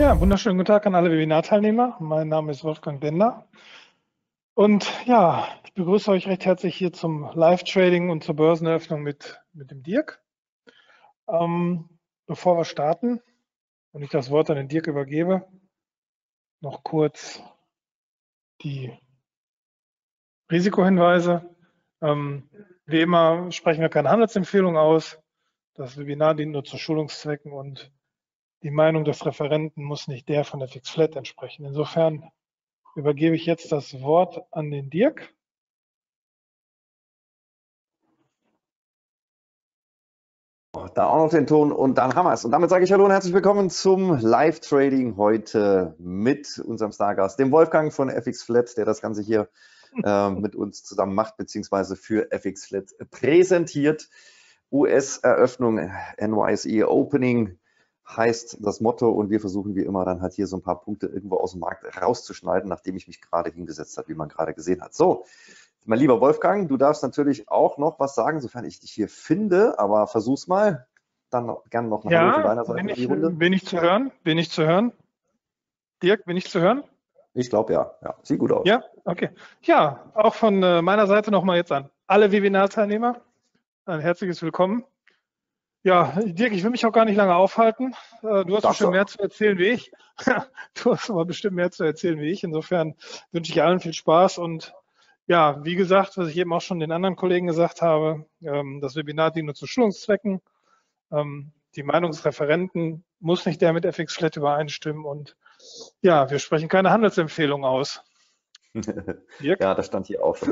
Ja, wunderschönen guten Tag an alle Webinarteilnehmer. Mein Name ist Wolfgang Bender. Und ja, ich begrüße euch recht herzlich hier zum Live-Trading und zur Börseneröffnung mit dem Dirk. Bevor wir starten und ich das Wort an den Dirk übergebe, noch kurz die Risikohinweise. Wie immer sprechen wir keine Handelsempfehlung aus. Das Webinar dient nur zu Schulungszwecken und die Meinung des Referenten muss nicht der von der FixFlat entsprechen. Insofern übergebe ich jetzt das Wort an den Dirk. Da auch noch den Ton und dann haben wir es. Und damit sage ich Hallo und herzlich willkommen zum Live-Trading heute mit unserem Stargast, dem Wolfgang von FXFlat, der das Ganze hier mit uns zusammen macht, beziehungsweise für FXFlat präsentiert. US-Eröffnung, NYSE Opening heißt das Motto und wir versuchen wie immer dann halt hier so ein paar Punkte irgendwo aus dem Markt rauszuschneiden, nachdem ich mich gerade hingesetzt habe, wie man gerade gesehen hat. So. Mein lieber Wolfgang, du darfst natürlich auch noch was sagen, sofern ich dich hier finde, aber versuch's mal. Dann gerne noch ein Hallo von deiner Seite in die Runde. Bin ich zu hören? Bin ich zu hören? Dirk, bin ich zu hören? Ich glaube ja. Ja, sieht gut aus. Ja, okay. Ja, auch von meiner Seite nochmal jetzt an alle Webinarteilnehmer. Ein herzliches Willkommen. Ja, Dirk, ich will mich auch gar nicht lange aufhalten. Du hast bestimmt mehr zu erzählen wie ich. Du hast aber bestimmt mehr zu erzählen wie ich. Insofern wünsche ich allen viel Spaß und ja, wie gesagt, was ich eben auch schon den anderen Kollegen gesagt habe, das Webinar dient nur zu Schulungszwecken. Die Meinung des Referenten muss nicht der mit FXFlat übereinstimmen und ja, wir sprechen keine Handelsempfehlung aus. Ja, das stand hier auch schon.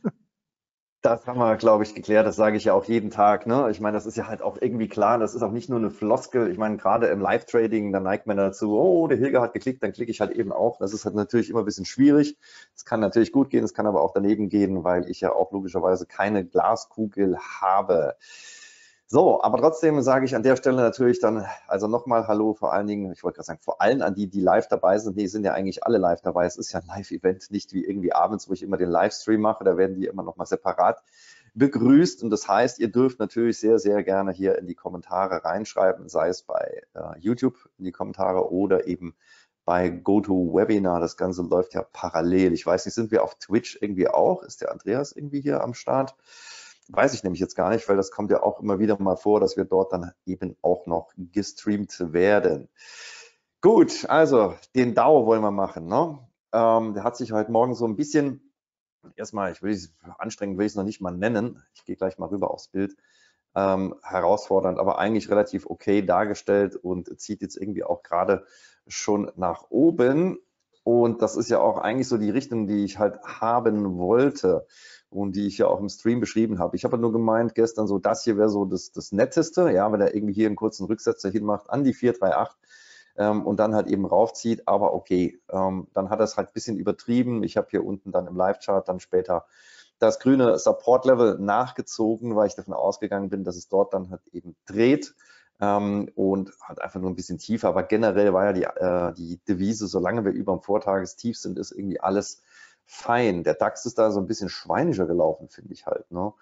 Das haben wir, glaube ich, geklärt. Das sage ich ja auch jeden Tag. Ne? Ich meine, das ist ja halt auch irgendwie klar. Das ist auch nicht nur eine Floskel. Ich meine, gerade im Live-Trading, da neigt man dazu, oh, der Hilger hat geklickt, dann klicke ich halt eben auch. Das ist halt natürlich immer ein bisschen schwierig. Es kann natürlich gut gehen, es kann aber auch daneben gehen, weil ich ja auch logischerweise keine Glaskugel habe. So, aber trotzdem sage ich an der Stelle natürlich dann, also nochmal Hallo vor allen Dingen, ich wollte gerade sagen, vor allem an die, die live dabei sind. Nee, sind ja eigentlich alle live dabei. Es ist ja ein Live-Event, nicht wie irgendwie abends, wo ich immer den Livestream mache. Da werden die immer nochmal separat begrüßt. Und das heißt, ihr dürft natürlich sehr, sehr gerne hier in die Kommentare reinschreiben, sei es bei YouTube in die Kommentare oder eben bei GoToWebinar. Das Ganze läuft ja parallel. Ich weiß nicht, sind wir auf Twitch irgendwie auch? Ist der Andreas irgendwie hier am Start? Weiß ich nämlich jetzt gar nicht, weil das kommt ja auch immer wieder mal vor, dass wir dort dann eben auch noch gestreamt werden. Gut, also den DAO wollen wir machen. Ne? Der hat sich heute Morgen so ein bisschen, erstmal, anstrengend will ich es noch nicht mal nennen, ich gehe gleich mal rüber aufs Bild, herausfordernd, aber eigentlich relativ okay dargestellt und zieht jetzt irgendwie auch gerade schon nach oben. Und das ist ja auch eigentlich so die Richtung, die ich halt haben wollte und die ich ja auch im Stream beschrieben habe. Ich habe nur gemeint gestern so, das hier wäre so das Netteste, ja, wenn er irgendwie hier einen kurzen Rücksetzer hinmacht an die 438 und dann halt eben raufzieht, aber okay, dann hat er es halt ein bisschen übertrieben. Ich habe hier unten dann im Live-Chart dann später das grüne Support-Level nachgezogen, weil ich davon ausgegangen bin, dass es dort dann halt eben dreht und halt einfach nur ein bisschen tiefer. Aber generell war ja die Devise, solange wir über dem Vortagestief sind, ist irgendwie alles fein. Der DAX ist da so ein bisschen schweinischer gelaufen, finde ich halt. Ne?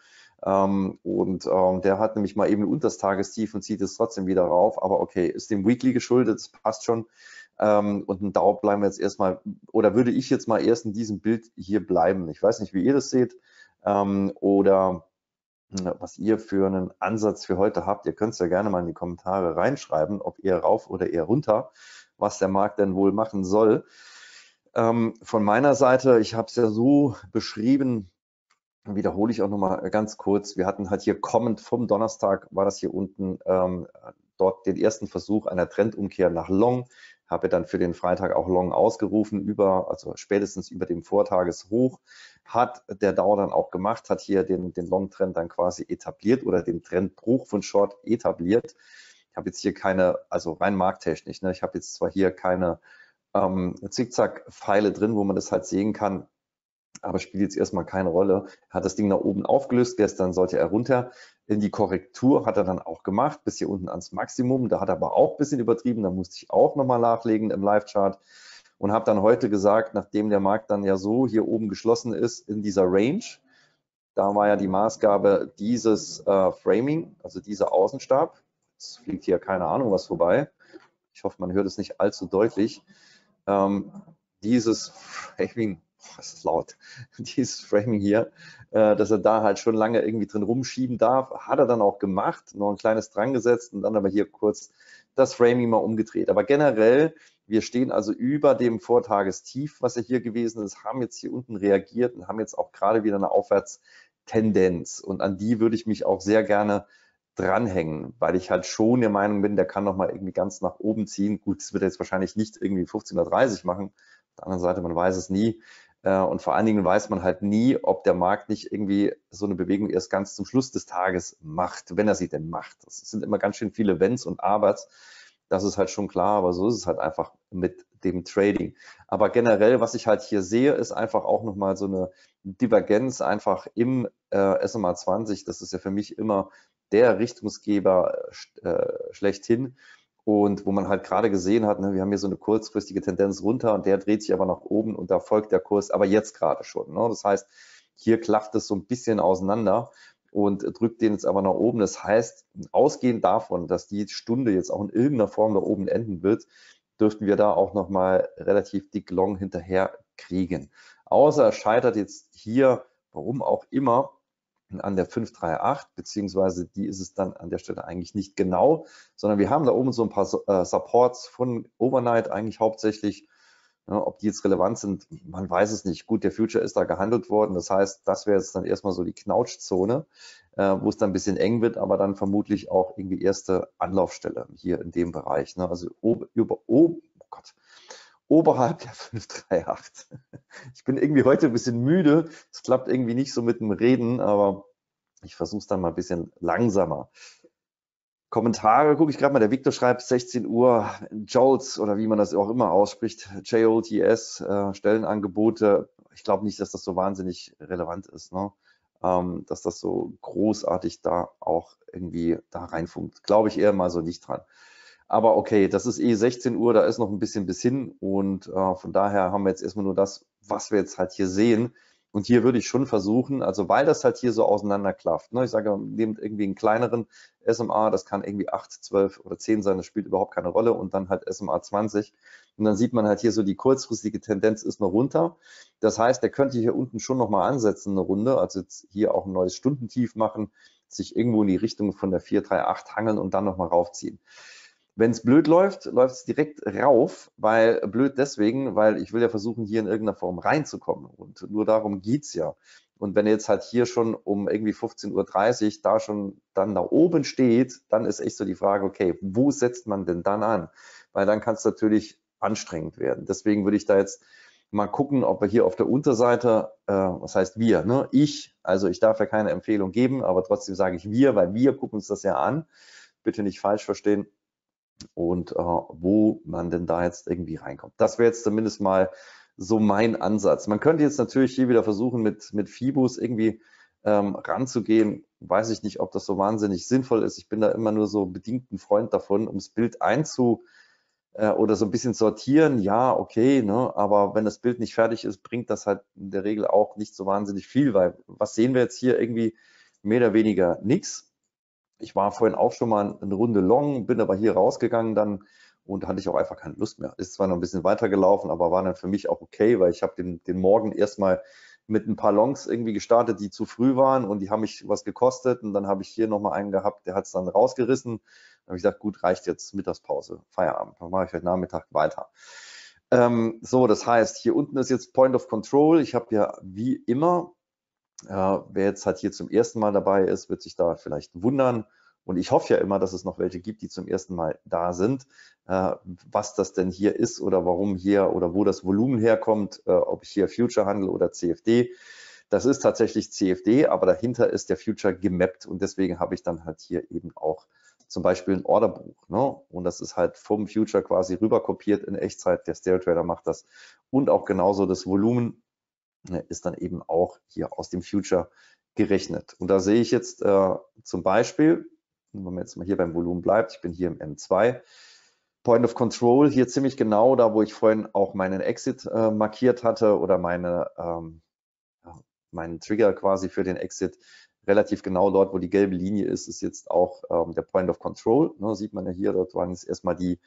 Der hat nämlich mal eben unter das Tagestief und zieht es trotzdem wieder rauf. Aber okay, ist dem Weekly geschuldet, das passt schon. Und ein DAO bleiben wir jetzt erstmal, oder würde ich jetzt mal erst in diesem Bild hier bleiben. Ich weiß nicht, wie ihr das seht oder was ihr für einen Ansatz für heute habt. Ihr könnt es ja gerne mal in die Kommentare reinschreiben, ob eher rauf oder eher runter, was der Markt denn wohl machen soll. Von meiner Seite, ich habe es ja so beschrieben, wiederhole ich auch nochmal ganz kurz. Wir hatten halt hier kommend vom Donnerstag, war das hier unten, dort den ersten Versuch einer Trendumkehr nach Long. Habe dann für den Freitag auch Long ausgerufen, also spätestens über dem Vortageshoch. Hat der DAO dann auch gemacht, hat hier den Long-Trend dann quasi etabliert oder den Trendbruch von Short etabliert. Ich habe jetzt hier keine, also rein markttechnisch, ne, ich habe jetzt zwar hier keine Zickzack-Pfeile drin, wo man das halt sehen kann, aber spielt jetzt erstmal keine Rolle. Hat das Ding nach oben aufgelöst, gestern sollte er runter. In die Korrektur hat er dann auch gemacht, bis hier unten ans Maximum. Da hat er aber auch ein bisschen übertrieben, da musste ich auch nochmal nachlegen im Live-Chart und habe dann heute gesagt, nachdem der Markt dann ja so hier oben geschlossen ist in dieser Range, da war ja die Maßgabe dieses Framing, also dieser Außenstab. Es fliegt hier keine Ahnung was vorbei. ich hoffe, man hört es nicht allzu deutlich, dieses Framing, das ist laut, dieses Framing hier, dass er da halt schon lange irgendwie drin rumschieben darf, hat er dann auch gemacht, noch ein kleines dran gesetzt und dann aber hier kurz das Framing mal umgedreht. Aber generell, wir stehen also über dem Vortagestief, was ja hier gewesen ist, haben jetzt hier unten reagiert und haben jetzt auch gerade wieder eine Aufwärtstendenz. Und an die würde ich mich auch sehr gerne dranhängen, weil ich halt schon der Meinung bin, der kann noch mal irgendwie ganz nach oben ziehen. Gut, das wird er jetzt wahrscheinlich nicht irgendwie 15:30 machen. Auf der anderen Seite, man weiß es nie. Und vor allen Dingen weiß man halt nie, ob der Markt nicht irgendwie so eine Bewegung erst ganz zum Schluss des Tages macht, wenn er sie denn macht. Das sind immer ganz schön viele Wenns und Abers. Das ist halt schon klar, aber so ist es halt einfach mit dem Trading. Aber generell, was ich halt hier sehe, ist einfach auch nochmal so eine Divergenz einfach im SMA 20. Das ist ja für mich immer der Richtungsgeber schlechthin. Und wo man halt gerade gesehen hat, ne, wir haben hier so eine kurzfristige Tendenz runter und der dreht sich aber nach oben und da folgt der Kurs aber jetzt gerade schon. Ne? Das heißt, hier klafft es so ein bisschen auseinander und drückt den jetzt aber nach oben. Das heißt, ausgehend davon, dass die Stunde jetzt auch in irgendeiner Form da oben enden wird, dürften wir da auch nochmal relativ dick long hinterher kriegen. Außer er scheitert jetzt hier, warum auch immer, an der 538, beziehungsweise die ist es dann an der Stelle eigentlich nicht genau, sondern wir haben da oben so ein paar Supports von Overnight eigentlich hauptsächlich. Ja, ob die jetzt relevant sind, man weiß es nicht. Gut, der Future ist da gehandelt worden. Das heißt, das wäre jetzt dann erstmal so die Knautschzone, wo es dann ein bisschen eng wird, aber dann vermutlich auch irgendwie erste Anlaufstelle hier in dem Bereich. Ne? Also oberhalb der 538. Ich bin irgendwie heute ein bisschen müde. Es klappt irgendwie nicht so mit dem Reden, aber ich versuche es dann mal ein bisschen langsamer. Kommentare gucke ich gerade mal. Der Victor schreibt 16 Uhr, JOLTS oder wie man das auch immer ausspricht, JOLTS, Stellenangebote. Ich glaube nicht, dass das so wahnsinnig relevant ist, ne? Dass das so großartig da auch irgendwie da reinfunkt. Glaube ich eher mal so nicht dran. Aber okay, das ist 16 Uhr, da ist noch ein bisschen bis hin und von daher haben wir jetzt erstmal nur das, was wir jetzt halt hier sehen. Und hier würde ich schon versuchen, also weil das halt hier so auseinanderklafft, ne? Ich sage, nehmt irgendwie einen kleineren SMA, das kann irgendwie 8, 12 oder 10 sein, das spielt überhaupt keine Rolle und dann halt SMA 20. Und dann sieht man halt hier so, die kurzfristige Tendenz ist noch runter. Das heißt, der könnte hier unten schon nochmal ansetzen, eine Runde, also jetzt hier auch ein neues Stundentief machen, sich irgendwo in die Richtung von der 438 hangeln und dann nochmal raufziehen. Wenn es blöd läuft, läuft es direkt rauf, weil blöd deswegen, weil ich will ja versuchen, hier in irgendeiner Form reinzukommen und nur darum geht's ja. Und wenn jetzt halt hier schon um irgendwie 15:30 Uhr da schon dann da oben steht, dann ist echt so die Frage, okay, wo setzt man denn dann an? Weil dann kann es natürlich anstrengend werden. Deswegen würde ich da jetzt mal gucken, ob wir hier auf der Unterseite, was heißt wir, ne? Also ich darf ja keine Empfehlung geben, aber trotzdem sage ich wir, weil wir gucken uns das ja an. Bitte nicht falsch verstehen. Und wo man denn da jetzt irgendwie reinkommt. Das wäre jetzt zumindest mal so mein Ansatz. Man könnte jetzt natürlich hier wieder versuchen, mit Fibus irgendwie ranzugehen. Weiß ich nicht, ob das so wahnsinnig sinnvoll ist. Ich bin da immer nur so bedingt ein Freund davon, ums Bild oder so ein bisschen sortieren. Ja, okay, ne? Aber wenn das Bild nicht fertig ist, bringt das halt in der Regel auch nicht so wahnsinnig viel, weil was sehen wir jetzt hier irgendwie? Mehr oder weniger nichts. Ich war vorhin auch schon mal eine Runde long, bin aber hier rausgegangen dann und hatte ich auch einfach keine Lust mehr. Ist zwar noch ein bisschen weiter gelaufen, aber war dann für mich auch okay, weil ich habe den Morgen erstmal mit ein paar Longs irgendwie gestartet, die zu früh waren und die haben mich was gekostet und dann habe ich hier nochmal einen gehabt, der hat es dann rausgerissen. Dann habe ich gesagt, gut, reicht jetzt, Mittagspause, Feierabend, dann mache ich heute Nachmittag weiter. So, das heißt, hier unten ist jetzt Point of Control. Ich habe ja wie immer, wer jetzt halt hier zum ersten Mal dabei ist, wird sich da vielleicht wundern. Und ich hoffe ja immer, dass es noch welche gibt, die zum ersten Mal da sind, was das denn hier ist oder warum hier oder wo das Volumen herkommt, ob ich hier Future handle oder CFD. Das ist tatsächlich CFD, aber dahinter ist der Future gemappt und deswegen habe ich dann halt hier eben auch zum Beispiel ein Orderbuch. Ne? Und das ist halt vom Future quasi rüber kopiert in Echtzeit. Der Stereo Trader macht das und auch genauso das Volumen ist dann eben auch hier aus dem Future gerechnet. Und da sehe ich jetzt zum Beispiel, wenn man jetzt mal hier beim Volumen bleibt, ich bin hier im M2, Point of Control hier ziemlich genau da, wo ich vorhin auch meinen Exit markiert hatte oder meinen Trigger quasi für den Exit, relativ genau dort, wo die gelbe Linie ist, ist jetzt auch der Point of Control. Ne, sieht man ja hier, dort waren jetzt erstmal die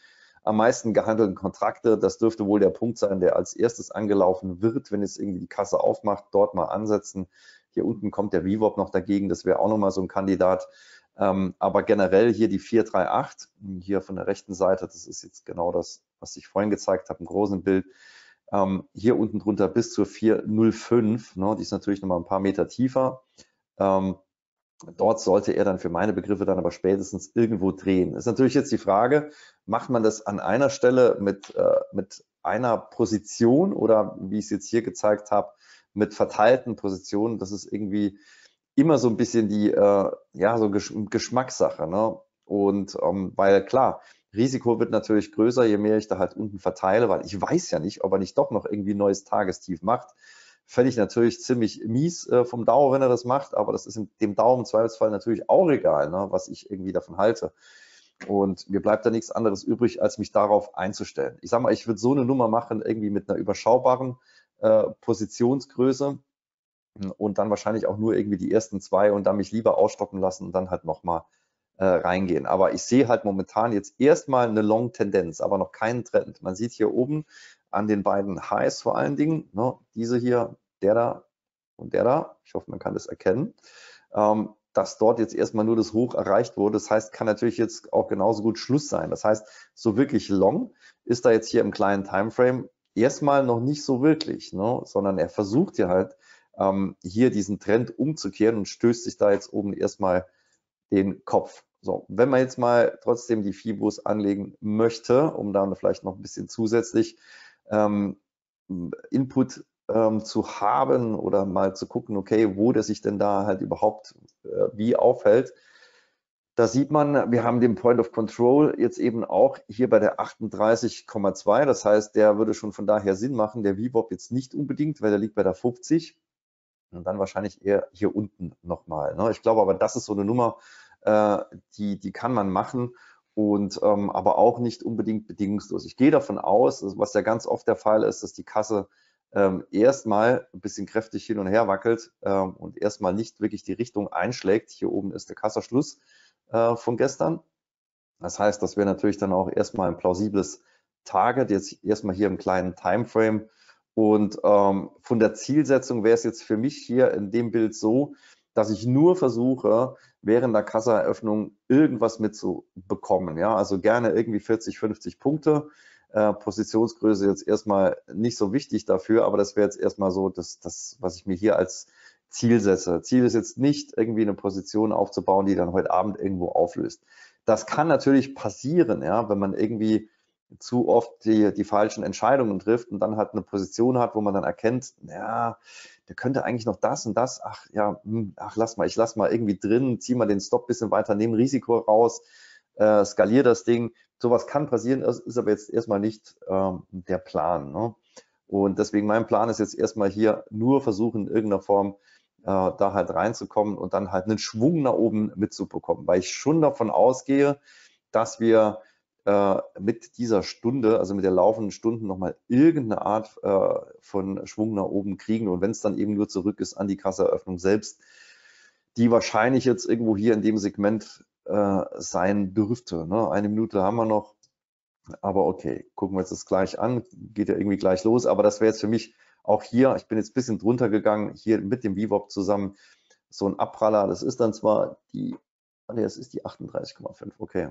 am meisten gehandelten Kontrakte. Das dürfte wohl der Punkt sein, der als erstes angelaufen wird, wenn es irgendwie die Kasse aufmacht, dort mal ansetzen. Hier unten kommt der VWAP noch dagegen, das wäre auch nochmal so ein Kandidat. Aber generell hier die 438, hier von der rechten Seite, das ist jetzt genau das, was ich vorhin gezeigt habe, im großen Bild. Hier unten drunter bis zur 405, ne, die ist natürlich nochmal ein paar Meter tiefer. Dort sollte er dann für meine Begriffe dann aber spätestens irgendwo drehen. Ist natürlich jetzt die Frage, macht man das an einer Stelle mit einer Position oder wie ich es jetzt hier gezeigt habe, mit verteilten Positionen? Das ist irgendwie immer so ein bisschen die so Geschmackssache. Ne? Und weil klar, Risiko wird natürlich größer, je mehr ich da halt unten verteile, weil ich weiß ja nicht, ob er nicht doch noch irgendwie ein neues Tagestief macht. Fände ich natürlich ziemlich mies vom DAO, wenn er das macht, aber das ist dem DAO im Zweifelsfall natürlich auch egal, ne, was ich irgendwie davon halte. Und mir bleibt da nichts anderes übrig, als mich darauf einzustellen. Ich sage mal, ich würde so eine Nummer machen, irgendwie mit einer überschaubaren Positionsgröße und dann wahrscheinlich auch nur irgendwie die ersten 2 und dann mich lieber ausstoppen lassen und dann halt nochmal reingehen. Aber ich sehe halt momentan jetzt erstmal eine Long-Tendenz, aber noch keinen Trend. Man sieht hier oben an den beiden Highs vor allen Dingen, ne, diese hier, der da und der da, ich hoffe, man kann das erkennen, dass dort jetzt erstmal nur das Hoch erreicht wurde. Das heißt, kann natürlich jetzt auch genauso gut Schluss sein. Das heißt, so wirklich long ist da jetzt hier im kleinen Timeframe erstmal noch nicht so wirklich, ne, sondern er versucht ja halt, hier diesen Trend umzukehren und stößt sich da jetzt oben erstmal den Kopf. So, wenn man jetzt mal trotzdem die Fibos anlegen möchte, um da vielleicht noch ein bisschen zusätzlich Input zu haben oder mal zu gucken, okay, wo der sich denn da halt überhaupt wie aufhält. Da sieht man, wir haben den Point of Control jetzt eben auch hier bei der 38,2. Das heißt, der würde schon von daher Sinn machen. Der VWAP jetzt nicht unbedingt, weil der liegt bei der 50. Und dann wahrscheinlich eher hier unten nochmal. Ne? Ich glaube aber, das ist so eine Nummer, die kann man machen und aber auch nicht unbedingt bedingungslos. Ich gehe davon aus, was ja ganz oft der Fall ist, dass die Kasse erstmal ein bisschen kräftig hin und her wackelt und erstmal nicht wirklich die Richtung einschlägt. Hier oben ist der Kassaschluss von gestern. Das heißt, das wäre natürlich dann auch erstmal ein plausibles Target, jetzt erstmal hier im kleinen Timeframe. Und von der Zielsetzung wäre es jetzt für mich hier in dem Bild so, dass ich nur versuche, während der Kassaeröffnung irgendwas mitzubekommen. Ja, also gerne irgendwie 40, 50 Punkte. Positionsgröße jetzt erstmal nicht so wichtig dafür, aber das wäre jetzt erstmal so das, was ich mir hier als Ziel setze. Ziel ist jetzt nicht, irgendwie eine Position aufzubauen, die dann heute Abend irgendwo auflöst. Das kann natürlich passieren, ja, wenn man irgendwie zu oft die falschen Entscheidungen trifft und dann halt eine Position hat, wo man dann erkennt, ja, der könnte eigentlich noch das und das, ach ja, ich lass mal irgendwie drin, zieh mal den Stop ein bisschen weiter, nehme Risiko raus, skaliere das Ding. Sowas kann passieren, ist aber jetzt erstmal nicht der Plan. Ne? Und deswegen mein Plan ist jetzt erstmal hier nur versuchen, in irgendeiner Form da halt reinzukommen und dann halt einen Schwung nach oben mitzubekommen, weil ich schon davon ausgehe, dass wir mit dieser Stunde, also mit der laufenden Stunde nochmal irgendeine Art von Schwung nach oben kriegen und wenn es dann eben nur zurück ist an die Kasseeröffnung selbst, die wahrscheinlich jetzt irgendwo hier in dem Segment sein dürfte. Ne? 1 Minute haben wir noch, aber okay, gucken wir uns das gleich an, geht ja irgendwie gleich los, aber das wäre jetzt für mich auch hier, ich bin jetzt ein bisschen drunter gegangen, hier mit dem VWAP zusammen, so ein Abpraller, das ist dann zwar die, nee, das ist die 38,5, okay,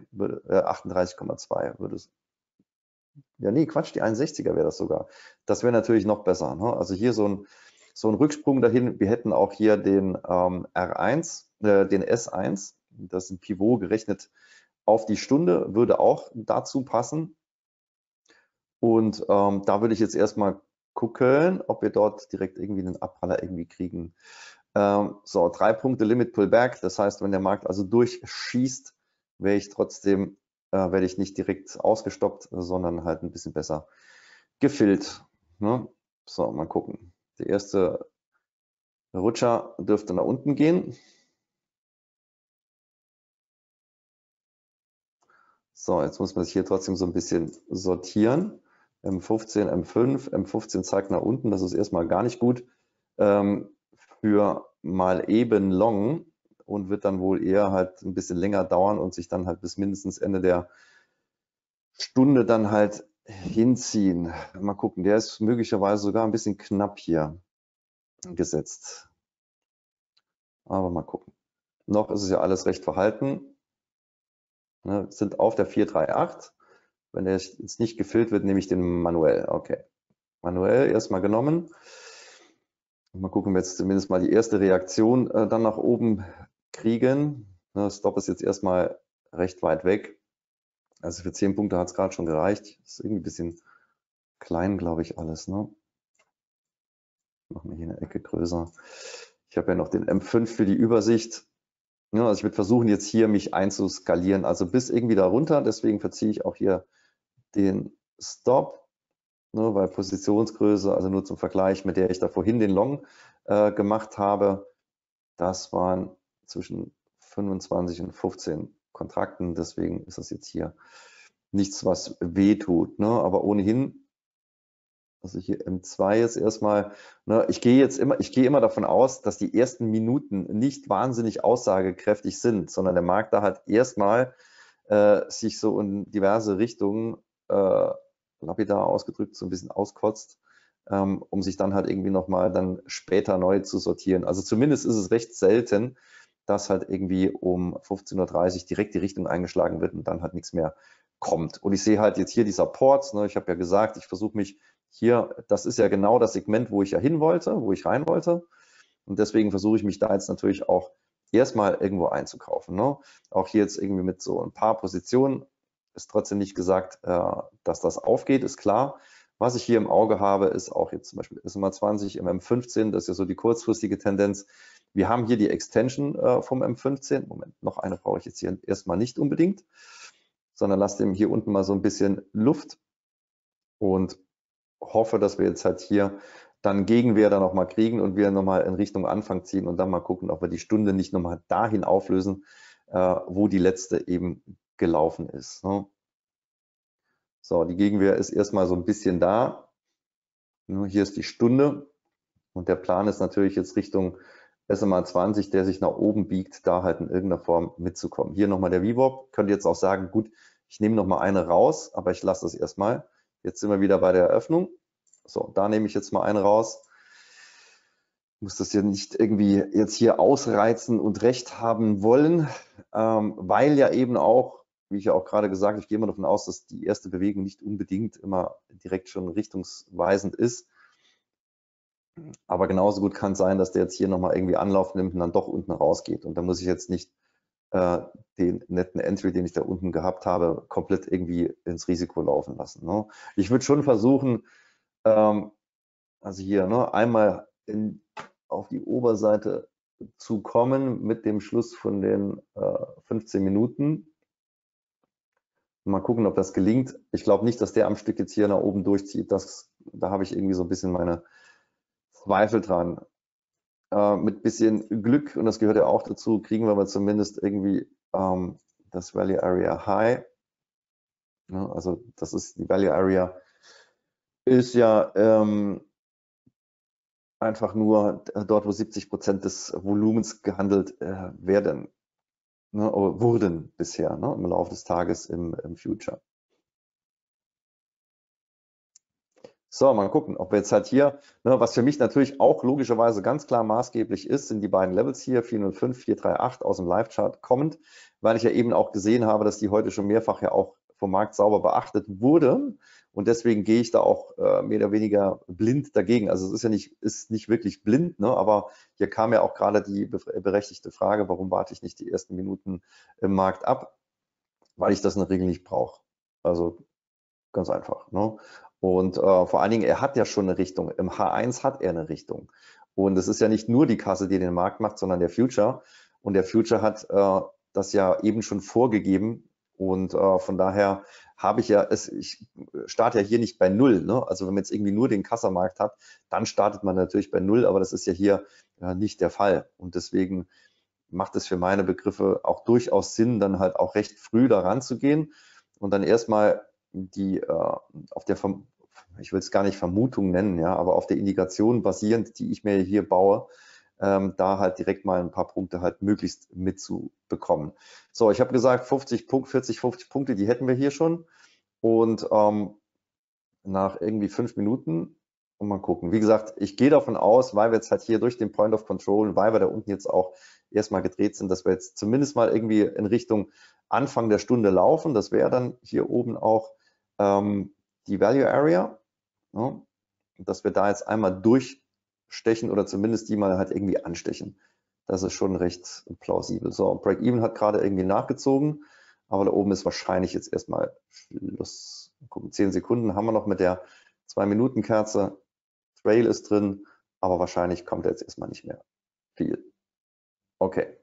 38,2 würde es, ja nee, Quatsch, die 61er wäre das sogar, das wäre natürlich noch besser, ne? Also hier so ein Rücksprung dahin, wir hätten auch hier den R1, den S1, das ist ein Pivot gerechnet auf die Stunde, würde auch dazu passen. Und da würde ich jetzt erstmal gucken, ob wir dort direkt irgendwie einen Abpraller irgendwie kriegen. So, 3 Punkte Limit Pullback. Das heißt, wenn der Markt also durchschießt, werde ich nicht direkt ausgestoppt, sondern halt ein bisschen besser gefüllt. Ne? So, mal gucken. Der erste Rutscher dürfte nach unten gehen. So, jetzt muss man sich hier trotzdem so ein bisschen sortieren. M15, M5, M15 zeigt nach unten, das ist erstmal gar nicht gut für mal eben long und wird dann wohl eher halt ein bisschen länger dauern und sich dann halt bis mindestens Ende der Stunde dann halt hinziehen. Mal gucken, der ist möglicherweise sogar ein bisschen knapp hier gesetzt. Aber mal gucken. Noch ist es ja alles recht verhalten. Ne, sind auf der 438. Wenn der jetzt nicht gefüllt wird, nehme ich den manuell. Okay. Manuell erstmal genommen. Mal gucken, wir jetzt zumindest mal die erste Reaktion dann nach oben kriegen. Ne, Stop ist jetzt erstmal recht weit weg. Also für 10 Punkte hat es gerade schon gereicht. Ist irgendwie ein bisschen klein, glaube ich, alles. Ne? Machen wir hier eine Ecke größer. Ich habe ja noch den M5 für die Übersicht. Ja, also ich würde versuchen, jetzt hier mich einzuskalieren, also bis irgendwie da runter. Deswegen verziehe ich auch hier den Stop, ne, weil Positionsgröße, also nur zum Vergleich, mit der ich da vorhin den Long gemacht habe, das waren zwischen 25 und 15 Kontrakten. Deswegen ist das jetzt hier nichts, was weh tut. Ne? Aber ohnehin, also hier M2 jetzt erstmal, ne, ich gehe immer davon aus, dass die ersten Minuten nicht wahnsinnig aussagekräftig sind, sondern der Markt da halt erstmal sich so in diverse Richtungen, lapidar ausgedrückt, so ein bisschen auskotzt, um sich dann halt irgendwie nochmal dann später neu zu sortieren. Also zumindest ist es recht selten, dass halt irgendwie um 15:30 Uhr direkt die Richtung eingeschlagen wird und dann halt nichts mehr kommt. Und ich sehe halt jetzt hier die Supports, ne, ich habe ja gesagt, ich versuche mich hier, das ist ja genau das Segment, wo ich ja hin wollte, wo ich rein wollte. Und deswegen versuche ich mich da jetzt natürlich auch erstmal irgendwo einzukaufen. Ne? Auch hier jetzt irgendwie mit so ein paar Positionen ist trotzdem nicht gesagt, dass das aufgeht, ist klar. Was ich hier im Auge habe, ist auch jetzt zum Beispiel SMA 20 im M15, das ist ja so die kurzfristige Tendenz. Wir haben hier die Extension vom M15. Moment, noch eine brauche ich jetzt hier erstmal nicht unbedingt, sondern lasse dem hier unten mal so ein bisschen Luft und hoffe, dass wir jetzt halt hier dann Gegenwehr dann nochmal kriegen und wir nochmal in Richtung Anfang ziehen und dann mal gucken, ob wir die Stunde nicht nochmal dahin auflösen, wo die letzte eben gelaufen ist. Ne? So, die Gegenwehr ist erstmal so ein bisschen da. Hier ist die Stunde und der Plan ist natürlich jetzt Richtung SMA 20, der sich nach oben biegt, da halt in irgendeiner Form mitzukommen. Hier nochmal der VWAP. Könnt ihr jetzt auch sagen, gut, ich nehme nochmal eine raus, aber ich lasse das erstmal. Jetzt sind wir wieder bei der Eröffnung. So, da nehme ich jetzt mal eine raus. Ich muss das ja nicht irgendwie jetzt hier ausreizen und recht haben wollen, weil ja eben auch, wie ich ja auch gerade gesagt habe, ich gehe mal davon aus, dass die erste Bewegung nicht unbedingt immer direkt schon richtungsweisend ist. Aber genauso gut kann es sein, dass der jetzt hier nochmal irgendwie Anlauf nimmt und dann doch unten rausgeht. Und da muss ich jetzt nicht den netten Entry, den ich da unten gehabt habe, komplett irgendwie ins Risiko laufen lassen. Ne? Ich würde schon versuchen, also hier einmal auf die Oberseite zu kommen mit dem Schluss von den 15 Minuten. Mal gucken, ob das gelingt. Ich glaube nicht, dass der am Stück jetzt hier nach oben durchzieht. Da habe ich irgendwie so ein bisschen meine Zweifel dran. Mit bisschen Glück, und das gehört ja auch dazu, kriegen wir aber zumindest irgendwie das Value Area High. Ja, also das ist die Value Area, ist ja einfach nur dort, wo 70% des Volumens gehandelt werden, ne, wurden bisher, ne, im Laufe des Tages im Future. So, mal gucken, ob wir jetzt halt hier, ne, was für mich natürlich auch logischerweise ganz klar maßgeblich ist, sind die beiden Levels hier, 405, 438 aus dem Live-Chart kommend, weil ich ja eben auch gesehen habe, dass die heute schon mehrfach ja auch vom Markt sauber beachtet wurde. Und deswegen gehe ich da auch mehr oder weniger blind dagegen. Also es ist nicht wirklich blind, ne, aber hier kam ja auch gerade die berechtigte Frage, warum warte ich nicht die ersten Minuten im Markt ab? Weil ich das in der Regel nicht brauche. Also ganz einfach. Ne? Und vor allen Dingen, er hat ja schon eine Richtung. Im H1 hat er eine Richtung. Und es ist ja nicht nur die Kasse, die den Markt macht, sondern der Future. Und der Future hat das ja eben schon vorgegeben. Und von daher habe ich ja, ich starte ja hier nicht bei Null. Ne? Also wenn man jetzt irgendwie nur den Kassamarkt hat, dann startet man natürlich bei Null, aber das ist ja hier nicht der Fall. Und deswegen macht es für meine Begriffe auch durchaus Sinn, dann halt auch recht früh da ranzugehen und dann erstmal die auf der, ich will es gar nicht Vermutung nennen, ja, aber auf der Indikation basierend, die ich mir hier baue, da halt direkt mal ein paar Punkte halt möglichst mitzubekommen. So, ich habe gesagt, 40, 50 Punkte, die hätten wir hier schon. Und nach irgendwie 5 Minuten und mal gucken. Wie gesagt, ich gehe davon aus, weil wir jetzt halt hier durch den Point of Control, weil wir da unten jetzt auch erstmal gedreht sind, dass wir jetzt zumindest mal irgendwie in Richtung Anfang der Stunde laufen. Das wäre dann hier oben auch die Value Area, ja, dass wir da jetzt einmal durchstechen oder zumindest die mal halt irgendwie anstechen. Das ist schon recht plausibel. So, Break-Even hat gerade irgendwie nachgezogen, aber da oben ist wahrscheinlich jetzt erstmal Schluss. Gucken, 10 Sekunden haben wir noch mit der 2-Minuten-Kerze. Trail ist drin, aber wahrscheinlich kommt jetzt erstmal nicht mehr viel. Okay.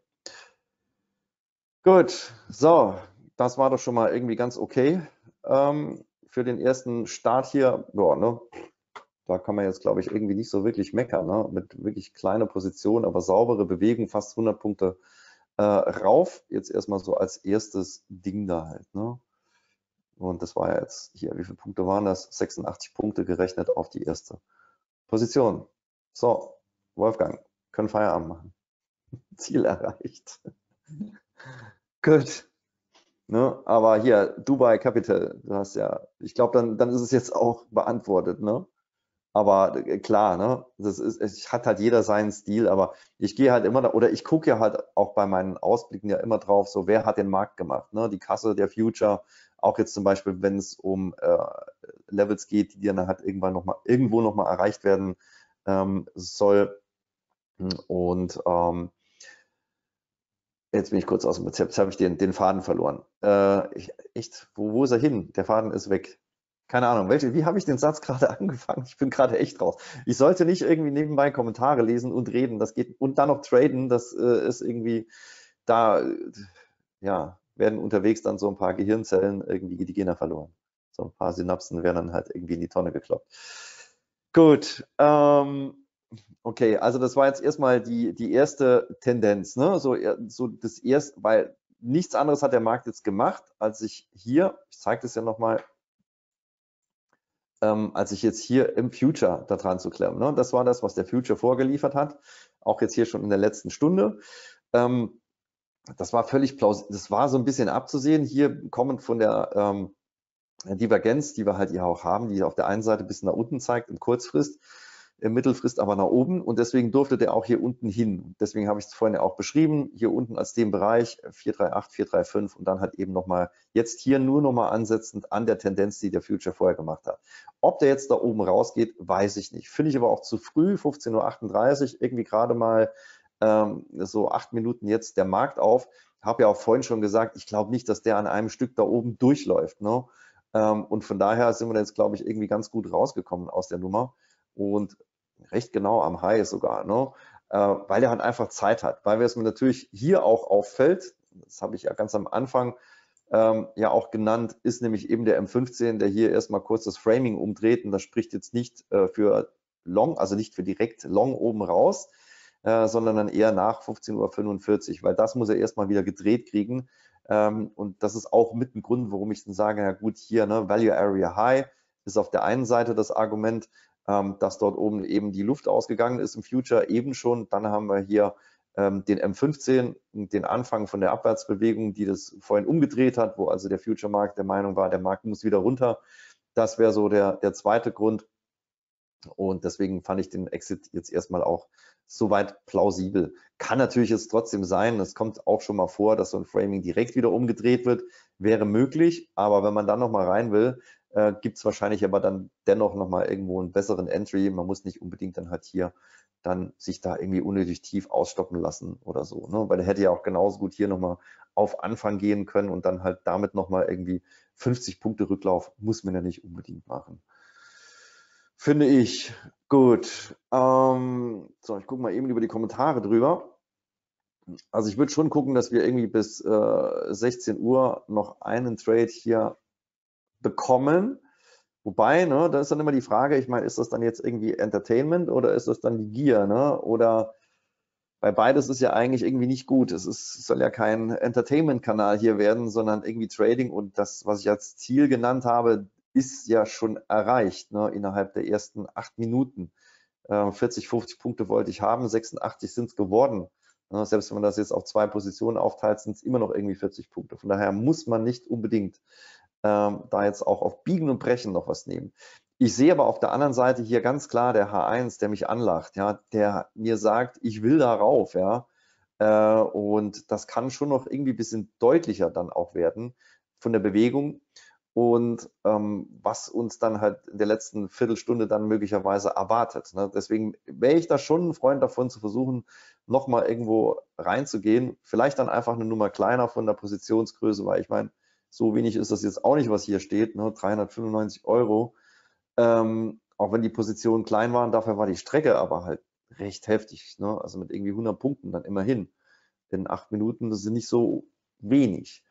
Gut, so, das war doch schon mal irgendwie ganz okay für den ersten Start hier. Ja, ne? Da kann man jetzt, glaube ich, irgendwie nicht so wirklich meckern, ne? Mit wirklich kleiner Position, aber saubere Bewegung, fast 100 Punkte rauf. Jetzt erstmal so als erstes Ding da halt. Ne? Und das war ja jetzt hier, wie viele Punkte waren das? 86 Punkte gerechnet auf die erste Position. So, Wolfgang, können Feierabend machen. Ziel erreicht. Gut. Ne? Aber hier, Dubai Capital, du hast ja, ich glaube, dann ist es jetzt auch beantwortet, ne? Aber klar, ne? Es hat halt jeder seinen Stil, aber ich gehe halt immer, oder ich gucke ja halt auch bei meinen Ausblicken ja immer drauf, so wer hat den Markt gemacht, ne? Die Kasse der Future, auch jetzt zum Beispiel, wenn es um Levels geht, die dann halt irgendwann noch mal, irgendwo nochmal erreicht werden soll. Und jetzt bin ich kurz aus dem Rezept, jetzt habe ich den Faden verloren. Echt, wo ist er hin? Der Faden ist weg. Keine Ahnung, wie habe ich den Satz gerade angefangen? Ich bin gerade echt raus. Ich sollte nicht irgendwie nebenbei Kommentare lesen und reden, das geht, und dann noch traden, das ist irgendwie, da ja, werden unterwegs dann so ein paar Gehirnzellen irgendwie, die gehen da verloren. So ein paar Synapsen werden dann halt irgendwie in die Tonne gekloppt. Gut, okay, also das war jetzt erstmal die erste Tendenz, ne? So das erste, weil nichts anderes hat der Markt jetzt gemacht, als ich zeige das ja nochmal, als ich jetzt hier im Future da dran zu klemmen. Ne? Das war das, was der Future vorgeliefert hat, auch jetzt hier schon in der letzten Stunde. Das war völlig plausibel, das war so ein bisschen abzusehen, hier kommend von der Divergenz, die wir halt hier auch haben, die auf der einen Seite bis nach unten zeigt, im Kurzfrist, im Mittelfrist aber nach oben, und deswegen durfte der auch hier unten hin. Deswegen habe ich es vorhin ja auch beschrieben, hier unten als den Bereich 438, 435 und dann halt eben nochmal, jetzt hier nur nochmal ansetzend an der Tendenz, die der Future vorher gemacht hat. Ob der jetzt da oben rausgeht, weiß ich nicht. Finde ich aber auch zu früh, 15:38 Uhr, irgendwie gerade mal so 8 Minuten jetzt der Markt auf. Habe ja auch vorhin schon gesagt, ich glaube nicht, dass der an einem Stück da oben durchläuft. Ne? Und von daher sind wir jetzt, glaube ich, irgendwie ganz gut rausgekommen aus der Nummer. Und recht genau am High sogar, ne? Weil er halt einfach Zeit hat, weil es mir natürlich hier auch auffällt, das habe ich ja ganz am Anfang ja auch genannt, ist nämlich eben der M15, der hier erstmal kurz das Framing umdreht, und das spricht jetzt nicht für Long, also nicht für direkt Long oben raus, sondern dann eher nach 15:45 Uhr, weil das muss er erstmal wieder gedreht kriegen. Und das ist auch mit ein Grund, warum ich dann sage, ja gut, hier, ne, Value Area High ist auf der einen Seite das Argument, dass dort oben eben die Luft ausgegangen ist im Future eben schon. Dann haben wir hier den M15, den Anfang von der Abwärtsbewegung, die das vorhin umgedreht hat, wo also der Future-Markt der Meinung war, der Markt muss wieder runter. Das wäre so der zweite Grund. Und deswegen fand ich den Exit jetzt erstmal auch soweit plausibel. Kann natürlich jetzt trotzdem sein, es kommt auch schon mal vor, dass so ein Framing direkt wieder umgedreht wird, wäre möglich, aber wenn man dann nochmal rein will, gibt es wahrscheinlich aber dann dennoch nochmal irgendwo einen besseren Entry. Man muss nicht unbedingt dann halt hier dann sich da irgendwie unnötig tief ausstoppen lassen oder so, ne? Weil er hätte ja auch genauso gut hier nochmal auf Anfang gehen können und dann halt damit nochmal irgendwie 50 Punkte Rücklauf muss man ja nicht unbedingt machen. Finde ich. Gut. So, ich gucke mal eben über die Kommentare drüber. Also ich würde schon gucken, dass wir irgendwie bis 16 Uhr noch einen Trade hier bekommen. Wobei, ne, da ist dann immer die Frage, ich meine, ist das dann jetzt irgendwie Entertainment oder ist das dann die Gier, ne? Oder bei beides ist ja eigentlich irgendwie nicht gut. Es soll ja kein Entertainment-Kanal hier werden, sondern irgendwie Trading, und das, was ich als Ziel genannt habe, ist ja schon erreicht, ne, innerhalb der ersten 8 Minuten. 40, 50 Punkte wollte ich haben, 86 sind es geworden. Ne, selbst wenn man das jetzt auf 2 Positionen aufteilt, sind es immer noch irgendwie 40 Punkte. Von daher muss man nicht unbedingt da jetzt auch auf Biegen und Brechen noch was nehmen. Ich sehe aber auf der anderen Seite hier ganz klar der H1, der mich anlacht, ja, der mir sagt, ich will da rauf, ja. Und das kann schon noch irgendwie ein bisschen deutlicher dann auch werden von der Bewegung. Und was uns dann halt in der letzten Viertelstunde dann möglicherweise erwartet. Ne? Deswegen wäre ich da schon ein Freund davon, zu versuchen, nochmal irgendwo reinzugehen. Vielleicht dann einfach eine Nummer kleiner von der Positionsgröße, weil ich meine, so wenig ist das jetzt auch nicht, was hier steht, ne? 395 Euro. Auch wenn die Positionen klein waren, dafür war die Strecke aber halt recht heftig. Ne? Also mit irgendwie 100 Punkten dann immerhin. In 8 Minuten, das sind nicht so wenig.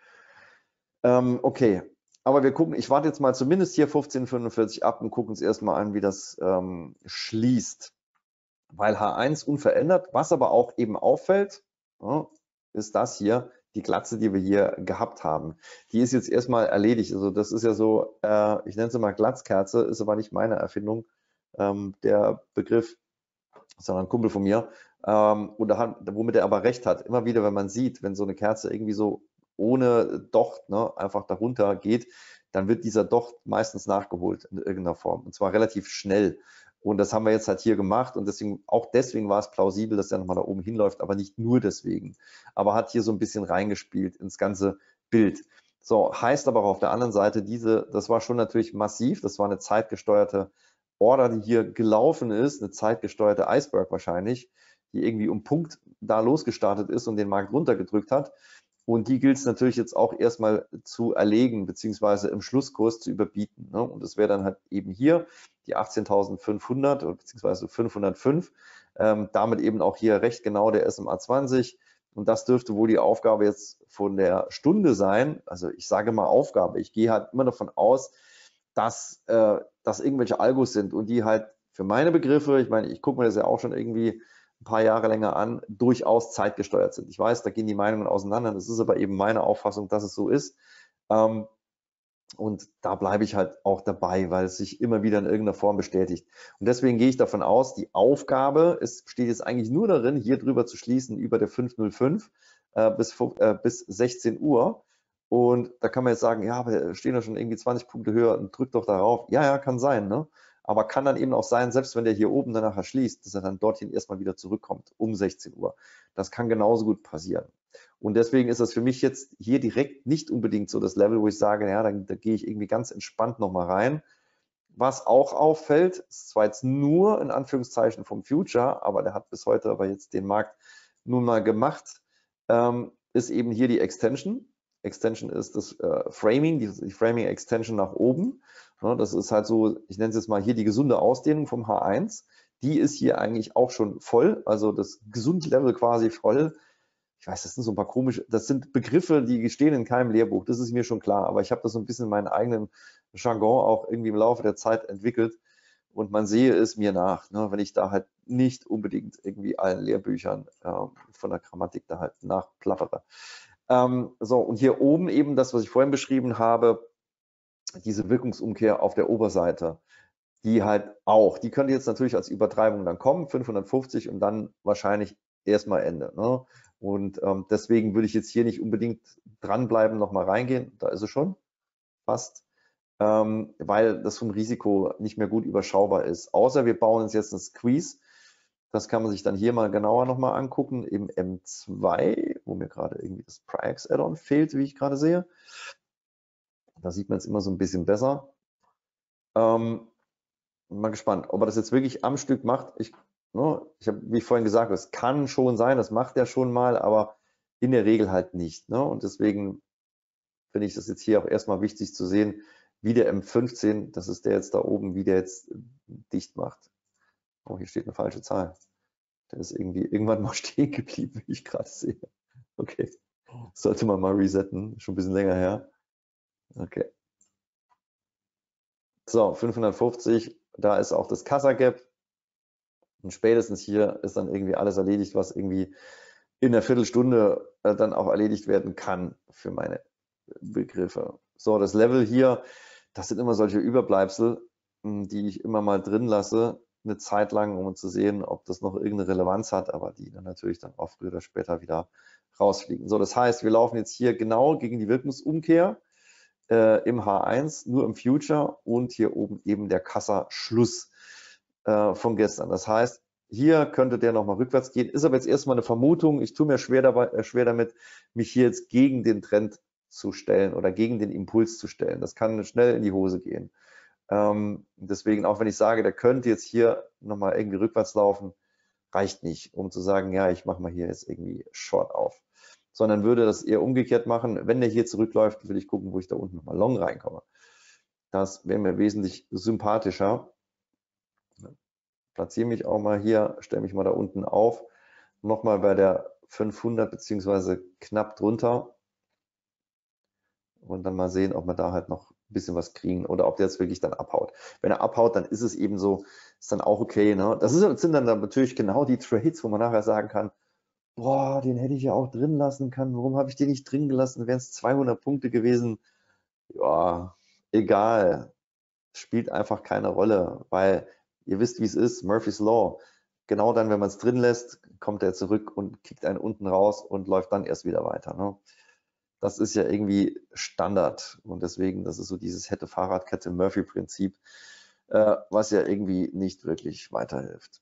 Okay, aber wir gucken, ich warte jetzt mal zumindest hier 15,45 ab und gucken uns erstmal an, wie das schließt. Weil H1 unverändert, was aber auch eben auffällt, ja, ist das hier, die Glatze, die wir hier gehabt haben. Die ist jetzt erstmal erledigt. Also das ist ja so, ich nenne es mal Glatzkerze, ist aber nicht meine Erfindung, der Begriff, sondern ein Kumpel von mir. Womit er aber recht hat. Immer wieder, wenn man sieht, wenn so eine Kerze irgendwie so ohne Docht, ne, einfach darunter geht, dann wird dieser Docht meistens nachgeholt in irgendeiner Form. Und zwar relativ schnell. Und das haben wir jetzt halt hier gemacht und deswegen, auch deswegen war es plausibel, dass der nochmal da oben hinläuft, aber nicht nur deswegen. Aber hat hier so ein bisschen reingespielt ins ganze Bild. So, heißt aber auch auf der anderen Seite, das war schon natürlich massiv, das war eine zeitgesteuerte Order, die hier gelaufen ist, eine zeitgesteuerte Iceberg wahrscheinlich, die irgendwie um Punkt da losgestartet ist und den Markt runtergedrückt hat. Und die gilt es natürlich jetzt auch erstmal zu erlegen, beziehungsweise im Schlusskurs zu überbieten. Ne? Und das wäre dann halt eben hier die 18.500 beziehungsweise 505. Damit eben auch hier recht genau der SMA 20. Und das dürfte wohl die Aufgabe jetzt von der Stunde sein. Also ich sage mal Aufgabe. Ich gehe halt immer davon aus, dass das irgendwelche Algos sind und die halt für meine Begriffe, ich meine, ich gucke mir das ja auch schon irgendwie ein paar Jahre länger an, durchaus zeitgesteuert sind. Ich weiß, da gehen die Meinungen auseinander. Das ist aber eben meine Auffassung, dass es so ist. Und da bleibe ich halt auch dabei, weil es sich immer wieder in irgendeiner Form bestätigt. Und deswegen gehe ich davon aus, die Aufgabe besteht jetzt eigentlich nur darin, hier drüber zu schließen über der 505 bis 16 Uhr. Und da kann man jetzt sagen, ja, aber da stehen ja schon irgendwie 20 Punkte höher und drückt doch darauf. Ja, ja, kann sein, ne? Aber kann dann eben auch sein, selbst wenn der hier oben dann nachher schließt, dass er dann dorthin erstmal wieder zurückkommt um 16 Uhr. Das kann genauso gut passieren. Und deswegen ist das für mich jetzt hier direkt nicht unbedingt so das Level, wo ich sage, ja, da gehe ich irgendwie ganz entspannt nochmal rein. Was auch auffällt, ist zwar jetzt nur in Anführungszeichen vom Future, aber der hat bis heute aber jetzt den Markt nun mal gemacht, ist eben hier die Extension. Extension ist das Framing, die Framing Extension nach oben. Ja, das ist halt so, ich nenne es jetzt mal hier die gesunde Ausdehnung vom H1. Die ist hier eigentlich auch schon voll, also das Gesundlevel quasi voll. Ich weiß, das sind so ein paar komische, das sind Begriffe, die stehen in keinem Lehrbuch, das ist mir schon klar, aber ich habe das so ein bisschen in meinen eigenen Jargon auch irgendwie im Laufe der Zeit entwickelt und man sehe es mir nach, ne, wenn ich da halt nicht unbedingt irgendwie allen Lehrbüchern von der Grammatik da halt nachplappere. So, und hier oben eben das, was ich vorhin beschrieben habe, diese Wirkungsumkehr auf der Oberseite, die halt auch, die könnte jetzt natürlich als Übertreibung dann kommen, 550 und dann wahrscheinlich erstmal Ende. Ne? Und deswegen würde ich jetzt hier nicht unbedingt dranbleiben, nochmal reingehen, da ist es schon fast, weil das vom Risiko nicht mehr gut überschaubar ist. Außer wir bauen uns jetzt einen Squeeze, das kann man sich dann hier mal genauer nochmal angucken, im M2, wo mir gerade irgendwie das Prix Add-on fehlt, wie ich gerade sehe. Da sieht man es immer so ein bisschen besser. Mal gespannt, ob er das jetzt wirklich am Stück macht. Ich habe, wie ich vorhin gesagt, es kann schon sein, das macht er schon mal, aber in der Regel halt nicht. Ne? Und deswegen finde ich das jetzt hier auch erstmal wichtig zu sehen, wie der M15, das ist der jetzt da oben, wie der jetzt dicht macht. Oh, hier steht eine falsche Zahl. Der ist irgendwie irgendwann mal stehen geblieben, wie ich gerade sehe. Okay, sollte man mal resetten, schon ein bisschen länger her. Okay. So, 550, da ist auch das Kassa Gap. Und spätestens hier ist dann irgendwie alles erledigt, was irgendwie in der Viertelstunde dann auch erledigt werden kann für meine Begriffe. So, das Level hier, das sind immer solche Überbleibsel, die ich immer mal drin lasse, eine Zeit lang, um zu sehen, ob das noch irgendeine Relevanz hat, aber die dann natürlich dann auch früher oder später wieder rausfliegen. So, das heißt, wir laufen jetzt hier genau gegen die Wirkungsumkehr im H1, nur im Future und hier oben eben der Kassaschluss von gestern. Das heißt, hier könnte der nochmal rückwärts gehen. Ist aber jetzt erstmal eine Vermutung. Ich tue mir schwer damit, mich hier jetzt gegen den Trend zu stellen oder gegen den Impuls zu stellen. Das kann schnell in die Hose gehen. Deswegen, auch wenn ich sage, der könnte jetzt hier nochmal irgendwie rückwärts laufen, reicht nicht, um zu sagen, ja, ich mache mal hier jetzt irgendwie Short auf. Sondern würde das eher umgekehrt machen. Wenn der hier zurückläuft, will ich gucken, wo ich da unten nochmal Long reinkomme. Das wäre mir wesentlich sympathischer. Platziere mich auch mal hier, stelle mich mal da unten auf. Nochmal bei der 500 beziehungsweise knapp drunter. Und dann mal sehen, ob wir da halt noch ein bisschen was kriegen oder ob der jetzt wirklich dann abhaut. Wenn er abhaut, dann ist es eben so, ist dann auch okay. Ne? Das sind dann natürlich genau die Trades, wo man nachher sagen kann, boah, den hätte ich ja auch drin lassen können. Warum habe ich den nicht drin gelassen? Wären es 200 Punkte gewesen? Ja, egal. Spielt einfach keine Rolle, weil ihr wisst, wie es ist. Murphy's Law. Genau dann, wenn man es drin lässt, kommt er zurück und kickt einen unten raus und läuft dann erst wieder weiter. Ne? Das ist ja irgendwie Standard und deswegen, das ist so dieses hätte Fahrradkette Murphy-Prinzip, was ja irgendwie nicht wirklich weiterhilft.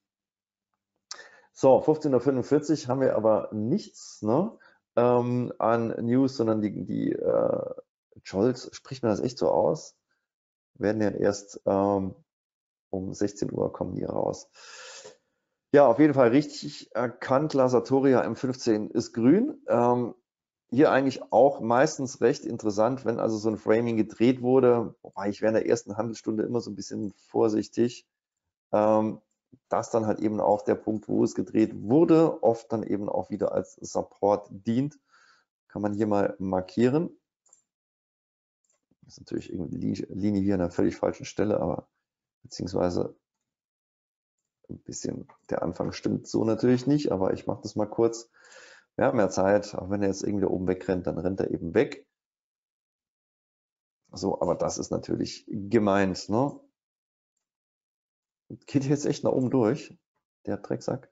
So, 15:45 Uhr haben wir aber nichts, ne, an News, sondern die Jolts, spricht man das echt so aus? Werden ja erst um 16 Uhr kommen die raus. Ja, auf jeden Fall richtig erkannt, La Sartoria M15 ist grün. Hier eigentlich auch meistens recht interessant, wenn also so ein Framing gedreht wurde, wobei ich wäre in der ersten Handelsstunde immer so ein bisschen vorsichtig. Das dann halt eben auch der Punkt, wo es gedreht wurde, oft dann eben auch wieder als Support dient. Kann man hier mal markieren. Das ist natürlich irgendwie die Linie hier an einer völlig falschen Stelle, aber beziehungsweise ein bisschen der Anfang stimmt so natürlich nicht, aber ich mache das mal kurz. Wir haben ja Zeit, auch wenn er jetzt irgendwie da oben wegrennt, dann rennt er eben weg. So, aber das ist natürlich gemeint, ne? Geht jetzt echt nach oben durch, der Drecksack.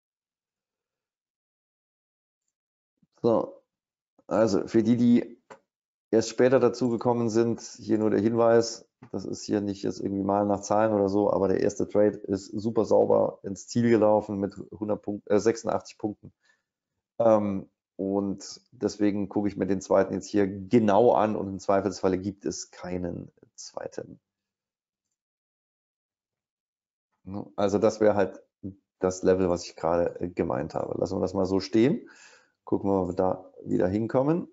So, also für die erst später dazugekommen sind, hier nur der Hinweis, das ist hier nicht jetzt irgendwie mal nach Zahlen oder so, aber der erste Trade ist super sauber ins Ziel gelaufen mit 86 Punkten. Und deswegen gucke ich mir den zweiten jetzt hier genau an und im Zweifelsfalle gibt es keinen zweiten. Also das wäre halt das Level, was ich gerade gemeint habe. Lassen wir das mal so stehen. Gucken wir, ob wir da wieder hinkommen.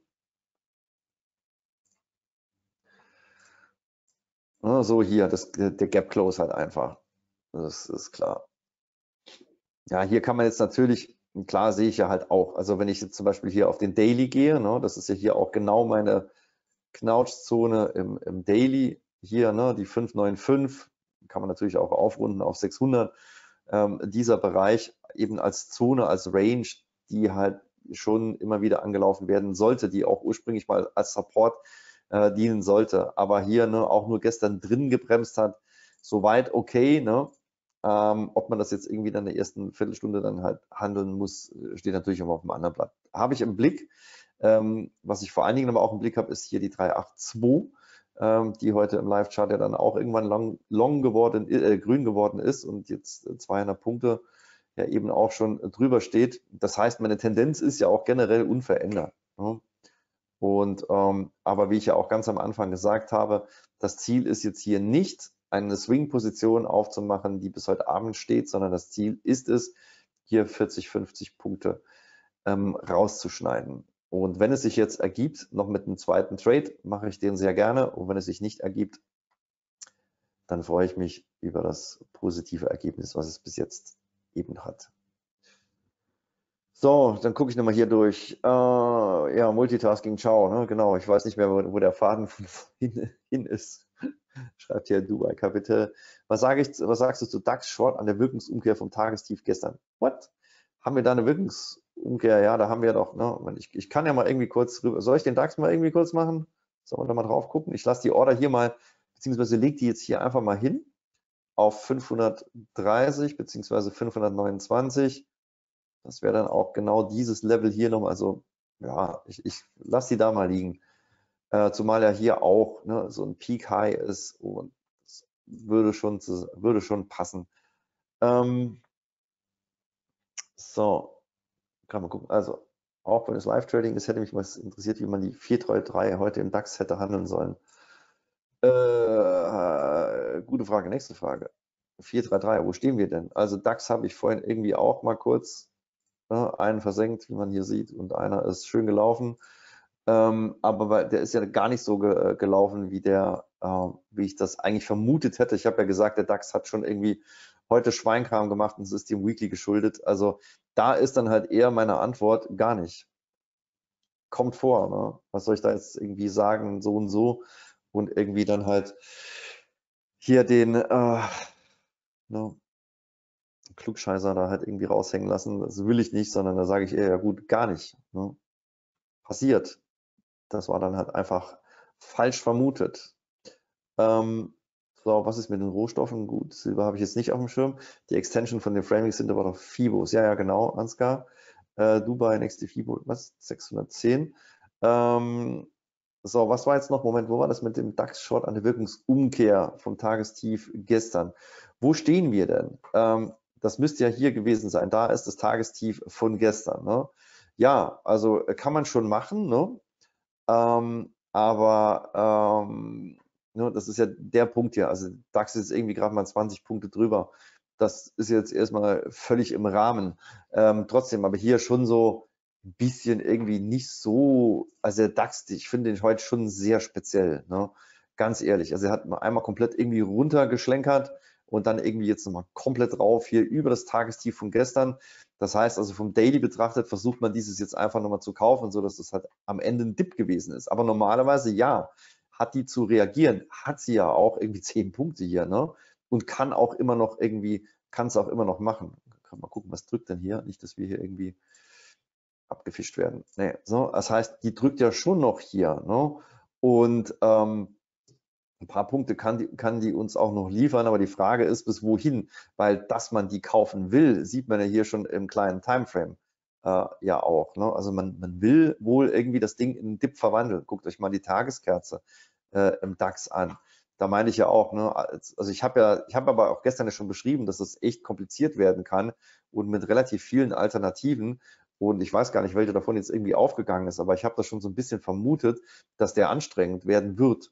So hier, der Gap Close halt einfach. Das ist klar. Ja, hier kann man jetzt natürlich, klar sehe ich ja halt auch, also wenn ich jetzt zum Beispiel hier auf den Daily gehe, ne, das ist ja hier auch genau meine Knautschzone im Daily, hier, ne, die 595, kann man natürlich auch aufrunden auf 600. Dieser Bereich eben als Zone, als Range, die halt schon immer wieder angelaufen werden sollte, die auch ursprünglich mal als Support dienen sollte, aber hier ne, auch nur gestern drin gebremst hat, soweit okay, ne? Ob man das jetzt irgendwie dann in der ersten Viertelstunde dann halt handeln muss, steht natürlich immer auf dem anderen Blatt. Habe ich im Blick. Was ich vor allen Dingen aber auch im Blick habe, ist hier die 382, die heute im Live-Chart ja dann auch irgendwann grün geworden ist und jetzt 200 Punkte ja eben auch schon drüber steht. Das heißt, meine Tendenz ist ja auch generell unverändert. Ne? Und aber wie ich ja auch ganz am Anfang gesagt habe, das Ziel ist jetzt hier nicht, eine Swing-Position aufzumachen, die bis heute Abend steht, sondern das Ziel ist es, hier 40, 50 Punkte rauszuschneiden. Und wenn es sich jetzt ergibt, noch mit einem zweiten Trade, mache ich den sehr gerne. Und wenn es sich nicht ergibt, dann freue ich mich über das positive Ergebnis, was es bis jetzt eben hat. So, dann gucke ich nochmal hier durch. Ja, Multitasking, ciao. Ne? Genau, ich weiß nicht mehr, wo der Faden von hin ist. Schreibt hier Dubai Kapitel. Was sagst du zu DAX Short an der Wirkungsumkehr vom Tagestief gestern? What? Haben wir da eine Wirkungsumkehr? Ja, da haben wir doch. Ne? Ich kann ja mal irgendwie kurz rüber. Soll ich den DAX mal irgendwie kurz machen? Sollen wir da mal drauf gucken? Ich lasse die Order hier mal, beziehungsweise lege die jetzt hier einfach mal hin auf 530 beziehungsweise 529. Das wäre dann auch genau dieses Level hier nochmal. Also ja, ich lasse die da mal liegen. zumal ja hier auch ne, so ein Peak High ist und das würde schon passen. So, kann man gucken. Also auch wenn es Live-Trading ist, hätte mich mal interessiert, wie man die 433 heute im DAX hätte handeln sollen. Gute Frage, nächste Frage. 433, wo stehen wir denn? Also DAX habe ich vorhin irgendwie auch mal kurz einen versenkt, wie man hier sieht, und einer ist schön gelaufen. Aber der ist ja gar nicht so gelaufen, wie ich das eigentlich vermutet hätte. Ich habe ja gesagt, der DAX hat schon irgendwie heute Schweinkram gemacht und es ist dem Weekly geschuldet. Also da ist dann halt eher meine Antwort, gar nicht. Kommt vor, ne? Was soll ich da jetzt irgendwie sagen, so und so, und irgendwie dann halt hier den ne, Klugscheißer da halt irgendwie raushängen lassen. Das will ich nicht, sondern da sage ich eher, ja gut, gar nicht. Ne? Passiert. Das war dann halt einfach falsch vermutet. So, was ist mit den Rohstoffen? Gut, Silber habe ich jetzt nicht auf dem Schirm. Die Extension von den Framings sind aber doch Fibos. Ja, ja, genau, Ansgar. Dubai, nächste Fibo, was? 610. So, was war jetzt noch? Moment, wo war das mit dem DAX-Short an der Wirkungsumkehr vom Tagestief gestern? Wo stehen wir denn? Das müsste ja hier gewesen sein. Da ist das Tagestief von gestern. Ne? Ja, also kann man schon machen, ne? Aber ne, das ist ja der Punkt hier. Also DAX ist irgendwie gerade mal 20 Punkte drüber. Das ist jetzt erstmal völlig im Rahmen. Trotzdem, aber hier schon so ein bisschen irgendwie nicht so, also der DAX, ich finde den heute schon sehr speziell, ne? Ganz ehrlich. Also er hat einmal komplett irgendwie runtergeschlenkert und dann irgendwie jetzt nochmal komplett rauf hier über das Tagestief von gestern. Das heißt also vom Daily betrachtet versucht man dieses jetzt einfach nochmal zu kaufen, sodass das halt am Ende ein Dip gewesen ist. Aber normalerweise ja, hat die zu reagieren, hat sie ja auch irgendwie 10 Punkte hier, ne? Und kann auch immer noch irgendwie, kann es auch immer noch machen. Kann mal gucken, was drückt denn hier? Nicht, dass wir hier irgendwie abgefischt werden. Nee, so, das heißt, die drückt ja schon noch hier, ne? Und ein paar Punkte kann die uns auch noch liefern, aber die Frage ist, bis wohin? Weil, dass man die kaufen will, sieht man ja hier schon im kleinen Timeframe ja auch. Ne? Also man will wohl irgendwie das Ding in einen Dip verwandeln. Guckt euch mal die Tageskerze im DAX an. Da meine ich ja auch, ne? Also ich habe aber auch gestern ja schon beschrieben, dass es echt kompliziert werden kann und mit relativ vielen Alternativen. Und ich weiß gar nicht, welche davon jetzt irgendwie aufgegangen ist, aber ich habe das schon so ein bisschen vermutet, dass der anstrengend werden wird.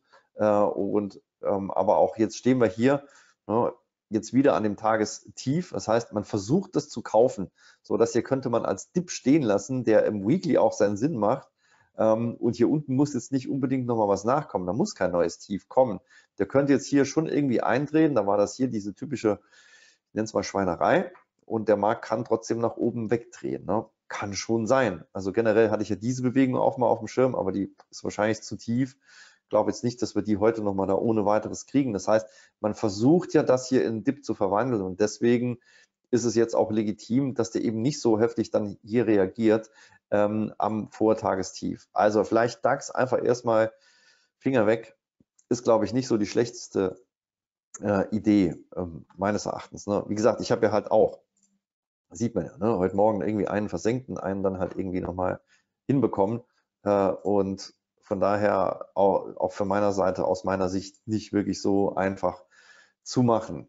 Aber auch jetzt stehen wir hier, ne, jetzt wieder an dem Tagestief. Das heißt, man versucht das zu kaufen. So, das hier könnte man als Dip stehen lassen, der im Weekly auch seinen Sinn macht. Und hier unten muss jetzt nicht unbedingt nochmal was nachkommen. Da muss kein neues Tief kommen. Der könnte jetzt hier schon irgendwie eindrehen. Da war das hier diese typische, ich nenne es mal Schweinerei. Und der Markt kann trotzdem nach oben wegdrehen. Ne? Kann schon sein. Also generell hatte ich ja diese Bewegung auch mal auf dem Schirm, aber die ist wahrscheinlich zu tief. Ich glaube jetzt nicht, dass wir die heute nochmal da ohne weiteres kriegen. Das heißt, man versucht ja, das hier in Dip zu verwandeln und deswegen ist es jetzt auch legitim, dass der eben nicht so heftig dann hier reagiert am Vortagestief. Also vielleicht DAX einfach erstmal Finger weg, ist glaube ich nicht so die schlechteste Idee meines Erachtens. Ne? Wie gesagt, ich habe ja halt auch, sieht man ja, ne? Heute Morgen irgendwie einen versenkten, einen dann halt irgendwie nochmal hinbekommen und von daher auch von meiner Seite, aus meiner Sicht nicht wirklich so einfach zu machen.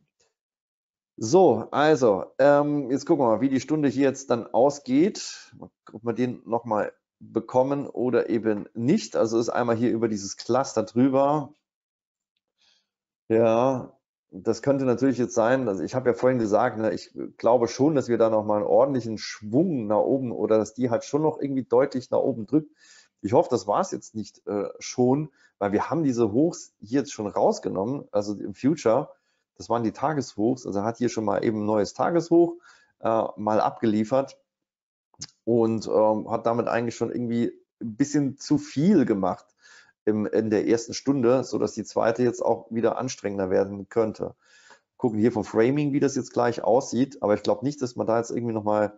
So, also, jetzt gucken wir mal, wie die Stunde hier jetzt dann ausgeht, ob wir den nochmal bekommen oder eben nicht. Also ist einmal hier über dieses Cluster drüber. Ja, das könnte natürlich jetzt sein, also ich habe ja vorhin gesagt, ne, ich glaube schon, dass wir da nochmal einen ordentlichen Schwung nach oben oder dass die halt schon noch irgendwie deutlich nach oben drückt. Ich hoffe, das war es jetzt nicht schon, weil wir haben diese Hochs hier jetzt schon rausgenommen, also im Future, das waren die Tageshochs, also hat hier schon mal eben ein neues Tageshoch mal abgeliefert und hat damit eigentlich schon irgendwie ein bisschen zu viel gemacht in der ersten Stunde, sodass die zweite jetzt auch wieder anstrengender werden könnte. Gucken hier vom Framing, wie das jetzt gleich aussieht, aber ich glaube nicht, dass man da jetzt irgendwie nochmal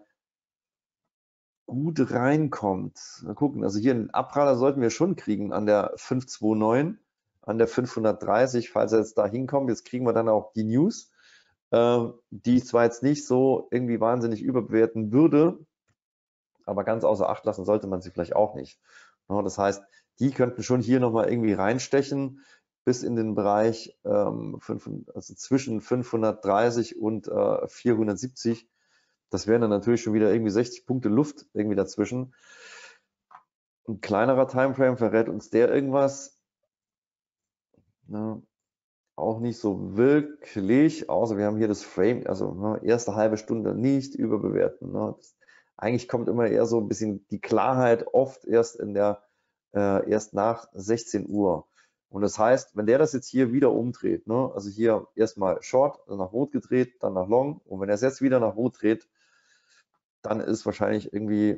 gut reinkommt. Mal gucken, also hier einen Abpraller sollten wir schon kriegen an der 529, an der 530, falls er jetzt da hinkommt. Jetzt kriegen wir dann auch die News, die ich zwar jetzt nicht so irgendwie wahnsinnig überbewerten würde, aber ganz außer Acht lassen sollte man sie vielleicht auch nicht. Das heißt, Die könnten schon hier nochmal irgendwie reinstechen bis in den Bereich also zwischen 530 und 470. Das wären dann natürlich schon wieder irgendwie 60 Punkte Luft irgendwie dazwischen. Ein kleinerer Timeframe verrät uns der irgendwas. Ne? Auch nicht so wirklich, außer wir haben hier das Frame, also ne, erste halbe Stunde nicht überbewerten. Ne? Eigentlich kommt immer eher so ein bisschen die Klarheit oft erst erst nach 16 Uhr. Und das heißt, wenn der das jetzt hier wieder umdreht, ne, also hier erstmal Short, dann nach Rot gedreht, dann nach Long, und wenn er es jetzt wieder nach Rot dreht, dann ist wahrscheinlich irgendwie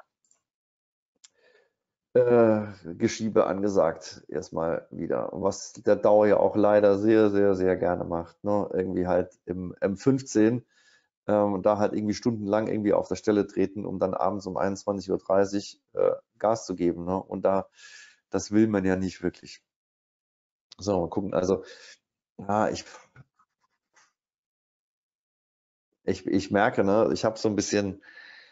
Geschiebe angesagt, erstmal wieder. Was der DAO ja auch leider sehr, sehr, sehr gerne macht. Ne? Irgendwie halt im M15 da halt irgendwie stundenlang irgendwie auf der Stelle treten, um dann abends um 21:30 Uhr Gas zu geben. Ne? Und das will man ja nicht wirklich. So, mal gucken. Also, ja, ich merke, ne, ich habe so ein bisschen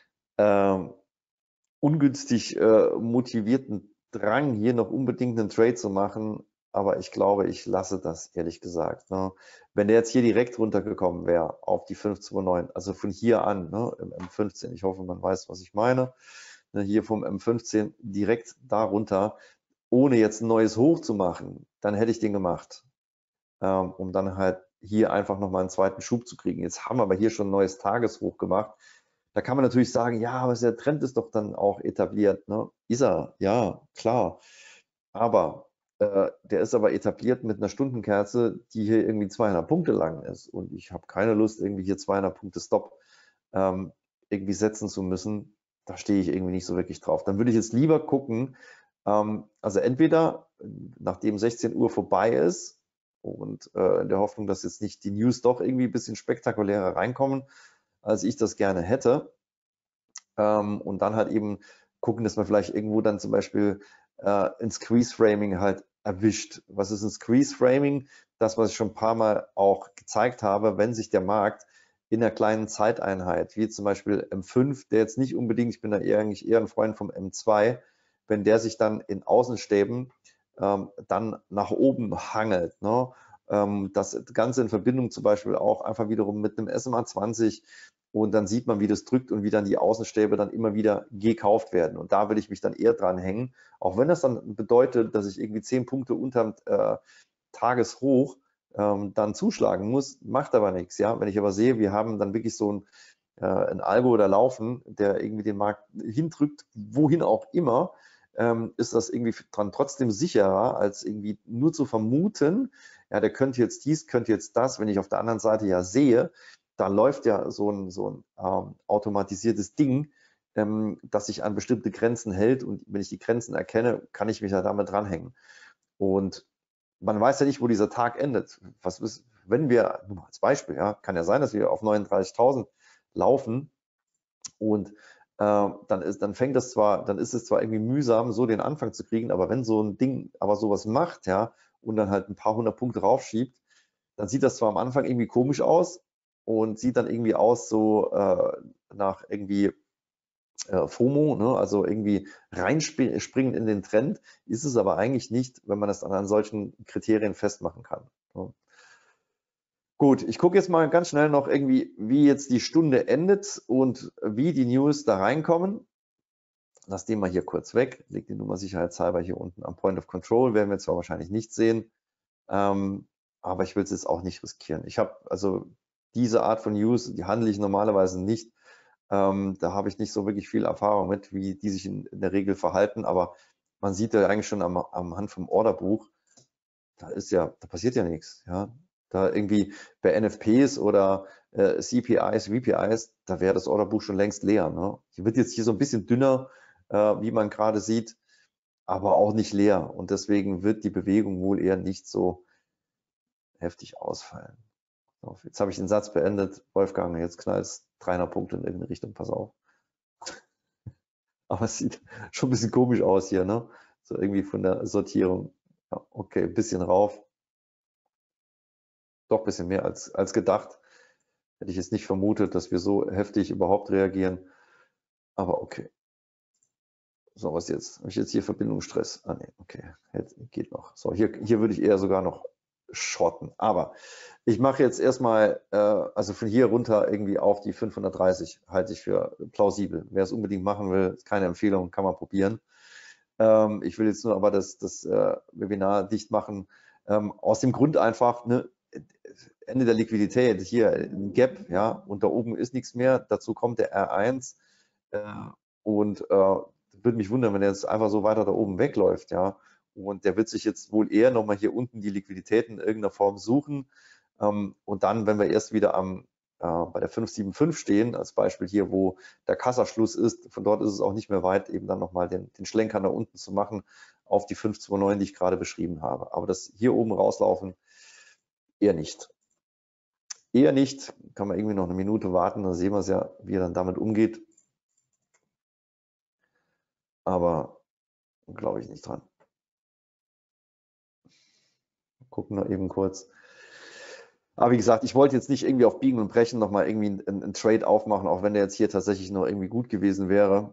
ungünstig motivierten Drang, hier noch unbedingt einen Trade zu machen, aber ich glaube, ich lasse das, ehrlich gesagt. Ne? Wenn der jetzt hier direkt runtergekommen wäre auf die 529, also von hier an, ne, im M15, ich hoffe, man weiß, was ich meine, ne, hier vom M15 direkt da runter, ohne jetzt ein neues Hoch zu machen, dann hätte ich den gemacht, um dann halt hier einfach nochmal einen zweiten Schub zu kriegen. Jetzt haben wir aber hier schon ein neues Tageshoch gemacht. Da kann man natürlich sagen, ja, aber der Trend ist doch dann auch etabliert. Ne? Ist er, ja, klar. Aber der ist aber etabliert mit einer Stundenkerze, die hier irgendwie 200 Punkte lang ist. Und ich habe keine Lust, irgendwie hier 200 Punkte Stop irgendwie setzen zu müssen. Da stehe ich irgendwie nicht so wirklich drauf. Dann würde ich jetzt lieber gucken, also entweder, nachdem 16 Uhr vorbei ist und in der Hoffnung, dass jetzt nicht die News doch irgendwie ein bisschen spektakulärer reinkommen, als ich das gerne hätte. Und dann halt eben gucken, dass man vielleicht irgendwo dann zum Beispiel ein Squeeze-Framing halt erwischt. Was ist ein Squeeze-Framing? Das, was ich schon ein paar Mal auch gezeigt habe, wenn sich der Markt in einer kleinen Zeiteinheit, wie zum Beispiel M5, der jetzt nicht unbedingt, ich bin da eigentlich eher ein Freund vom M2, wenn der sich dann in Außenstäben dann nach oben hangelt, ne? Das Ganze in Verbindung zum Beispiel auch einfach wiederum mit einem SMA 20, und dann sieht man, wie das drückt und wie dann die Außenstäbe dann immer wieder gekauft werden. Und da will ich mich dann eher dran hängen, auch wenn das dann bedeutet, dass ich irgendwie 10 Punkte unterm Tageshoch dann zuschlagen muss, macht aber nichts. Ja? Wenn ich aber sehe, wir haben dann wirklich so ein Algo oder Laufen, der irgendwie den Markt hindrückt, wohin auch immer, ist das irgendwie dran trotzdem sicherer, als irgendwie nur zu vermuten, ja, der könnte jetzt dies, könnte jetzt das, wenn ich auf der anderen Seite ja sehe, da läuft ja so ein automatisiertes Ding, das sich an bestimmte Grenzen hält, und wenn ich die Grenzen erkenne, kann ich mich ja damit dranhängen. Und man weiß ja nicht, wo dieser Tag endet. Was ist, wenn wir, nur mal als Beispiel, ja, kann ja sein, dass wir auf 39.000 laufen und dann fängt das zwar, dann ist es zwar irgendwie mühsam, so den Anfang zu kriegen, aber wenn so ein Ding aber sowas macht, ja, und dann halt ein paar 100 Punkte raufschiebt, dann sieht das zwar am Anfang irgendwie komisch aus und sieht dann irgendwie aus so nach irgendwie FOMO, ne? Also irgendwie reinspringen in den Trend, ist es aber eigentlich nicht, wenn man das dann an solchen Kriterien festmachen kann. Ne? Gut, ich gucke jetzt mal ganz schnell noch irgendwie, wie jetzt die Stunde endet und wie die News da reinkommen. Lass den mal hier kurz weg, leg die Nummer sicherheitshalber hier unten am Point of Control, werden wir zwar wahrscheinlich nicht sehen, aber ich will es jetzt auch nicht riskieren. Ich habe also diese Art von News, die handle ich normalerweise nicht. Da habe ich nicht so wirklich viel Erfahrung mit, wie die sich in der Regel verhalten, aber man sieht ja eigentlich schon am Hand vom Orderbuch, da passiert ja nichts. Ja? Da irgendwie bei NFPs oder CPIs, VPIs, da wäre das Orderbuch schon längst leer. Ne? Hier wird jetzt hier so ein bisschen dünner, wie man gerade sieht, aber auch nicht leer. Und deswegen wird die Bewegung wohl eher nicht so heftig ausfallen. So, jetzt habe ich den Satz beendet. Wolfgang, jetzt knallt es 300 Punkte in irgendeine Richtung, pass auf. Aber es sieht schon ein bisschen komisch aus hier, ne? So irgendwie von der Sortierung. Ja, okay, ein bisschen rauf. Doch ein bisschen mehr als gedacht. Hätte ich jetzt nicht vermutet, dass wir so heftig überhaupt reagieren. Aber okay. So, was jetzt? Habe ich jetzt hier Verbindungsstress? Ah, nee, okay, jetzt geht noch. So, hier würde ich eher sogar noch shorten. Aber ich mache jetzt erstmal, also von hier runter irgendwie auf die 530 halte ich für plausibel. Wer es unbedingt machen will, ist keine Empfehlung, kann man probieren. Ich will jetzt nur aber das Webinar dicht machen. Aus dem Grund einfach, ne, Ende der Liquidität, hier ein Gap, ja, und da oben ist nichts mehr. Dazu kommt der R1 und würde mich wundern, wenn er jetzt einfach so weiter da oben wegläuft, ja. Und der wird sich jetzt wohl eher nochmal hier unten die Liquidität in irgendeiner Form suchen. Und dann, wenn wir erst wieder bei der 575 stehen, als Beispiel hier, wo der Kassaschluss ist, von dort ist es auch nicht mehr weit, eben dann nochmal den Schlenker nach unten zu machen auf die 529, die ich gerade beschrieben habe. Aber das hier oben rauslaufen, eher nicht. Eher nicht, kann man irgendwie noch eine Minute warten, dann sehen wir es ja, wie er dann damit umgeht. Aber glaube ich nicht dran. Gucken wir eben kurz. Aber wie gesagt, ich wollte jetzt nicht irgendwie auf Biegen und Brechen nochmal irgendwie einen Trade aufmachen, auch wenn der jetzt hier tatsächlich noch irgendwie gut gewesen wäre.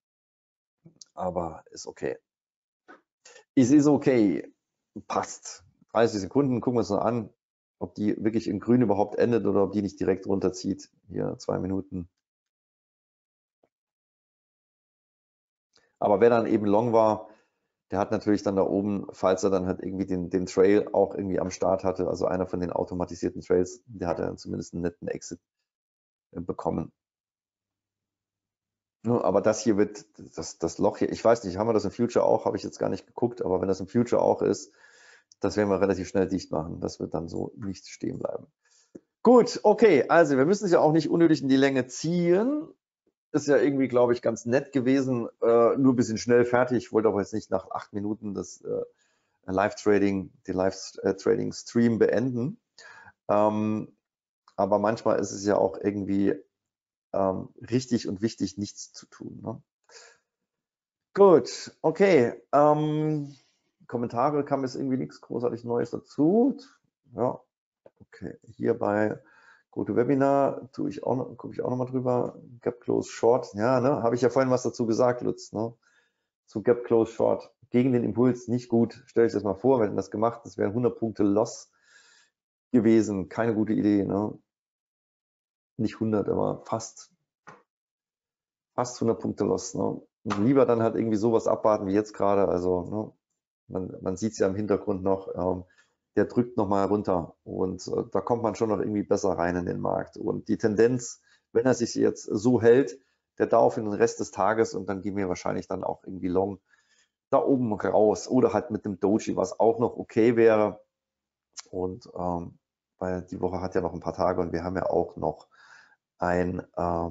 Aber ist okay. Ist okay. Passt. 30 Sekunden, gucken wir uns noch an, ob die wirklich in grün überhaupt endet oder ob die nicht direkt runterzieht. Hier 2 Minuten. Aber wer dann eben long war, der hat natürlich dann da oben, falls er dann halt irgendwie den Trail auch irgendwie am Start hatte, also einer von den automatisierten Trails, der hat dann zumindest einen netten Exit bekommen. Aber das hier wird, das Loch hier, ich weiß nicht, haben wir das im Future auch, habe ich jetzt gar nicht geguckt, aber wenn das im Future auch ist, das werden wir relativ schnell dicht machen. Das wird dann so nicht stehen bleiben. Gut, okay, also wir müssen es ja auch nicht unnötig in die Länge ziehen. Ist ja irgendwie, glaube ich, ganz nett gewesen, nur ein bisschen schnell fertig. Ich wollte aber jetzt nicht nach 8 Minuten das den Live-Trading-Stream beenden. Aber manchmal ist es ja auch irgendwie richtig und wichtig, nichts zu tun. Ne? Gut, okay. Kommentare kam jetzt irgendwie nichts großartig Neues dazu. Ja, okay. Hier bei GoToWebinar gucke ich auch noch mal drüber. Gap Close Short, ja, ne, habe ich ja vorhin was dazu gesagt, Lutz, ne? Zu Gap Close Short. Gegen den Impuls nicht gut. Stell euch das mal vor, wenn das gemacht, das wären 100 Punkte Loss gewesen. Keine gute Idee, ne? Nicht 100, aber fast 100 Punkte Loss, ne? Und lieber dann halt irgendwie sowas abwarten wie jetzt gerade. Also, ne? Man sieht es ja im Hintergrund noch, der drückt nochmal runter und da kommt man schon noch irgendwie besser rein in den Markt. Und die Tendenz, wenn er sich jetzt so hält, der Dauer für den Rest des Tages und dann gehen wir wahrscheinlich dann auch irgendwie long da oben raus oder halt mit dem Doji, was auch noch okay wäre. Und weil die Woche hat ja noch ein paar Tage und wir haben ja auch noch ein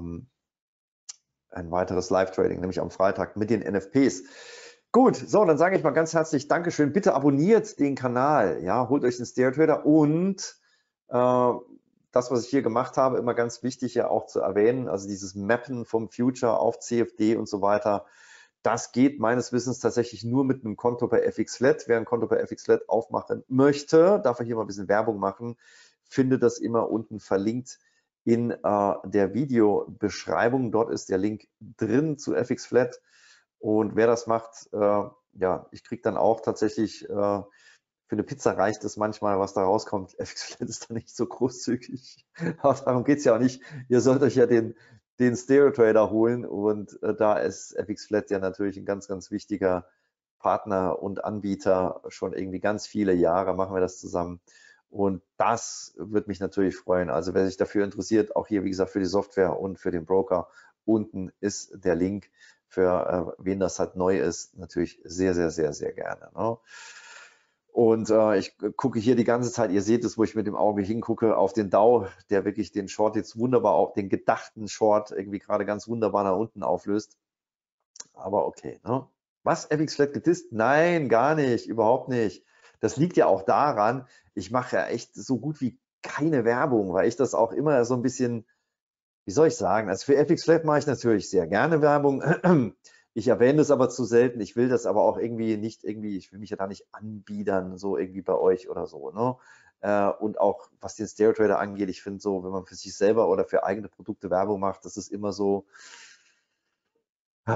weiteres Live-Trading, nämlich am Freitag mit den NFPs. Gut, so, dann sage ich mal ganz herzlich Dankeschön. Bitte abonniert den Kanal, ja, holt euch den Stereo Trader und das, was ich hier gemacht habe, immer ganz wichtig ja auch zu erwähnen, also dieses Mappen vom Future auf CFD und so weiter, das geht meines Wissens tatsächlich nur mit einem Konto bei FXFlat. Wer ein Konto bei FXFlat aufmachen möchte, darf er hier mal ein bisschen Werbung machen, findet das immer unten verlinkt in der Videobeschreibung. Dort ist der Link drin zu FXFlat. Und wer das macht, ja, ich kriege dann auch tatsächlich, für eine Pizza reicht es manchmal, was da rauskommt. FXFlat ist da nicht so großzügig. Aber darum geht es ja auch nicht. Ihr sollt euch ja den Stereo Trader holen und da ist FXFlat ja natürlich ein ganz, ganz wichtiger Partner und Anbieter. Schon irgendwie ganz viele Jahre machen wir das zusammen. Und das würde mich natürlich freuen. Also wer sich dafür interessiert, auch hier, wie gesagt, für die Software und für den Broker, unten ist der Link. Für wen das halt neu ist, natürlich sehr, sehr, sehr, sehr gerne. Ne? Und ich gucke hier die ganze Zeit, ihr seht es, wo ich mit dem Auge hingucke, auf den Dow, der wirklich den Short jetzt wunderbar, auch den gedachten Short irgendwie gerade ganz wunderbar nach unten auflöst. Aber okay. Ne? Was, FXFlat gedisst? Nein, gar nicht, überhaupt nicht. Das liegt ja auch daran, ich mache ja echt so gut wie keine Werbung, weil ich das auch immer so ein bisschen, wie soll ich sagen, also für FXFlat mache ich natürlich sehr gerne Werbung. Ich erwähne es aber zu selten. Ich will das aber auch irgendwie nicht ich will mich ja da nicht anbiedern, so irgendwie bei euch oder so. Ne? Und auch was den Stereo Trader angeht, ich finde so, wenn man für sich selber oder für eigene Produkte Werbung macht, das ist immer so,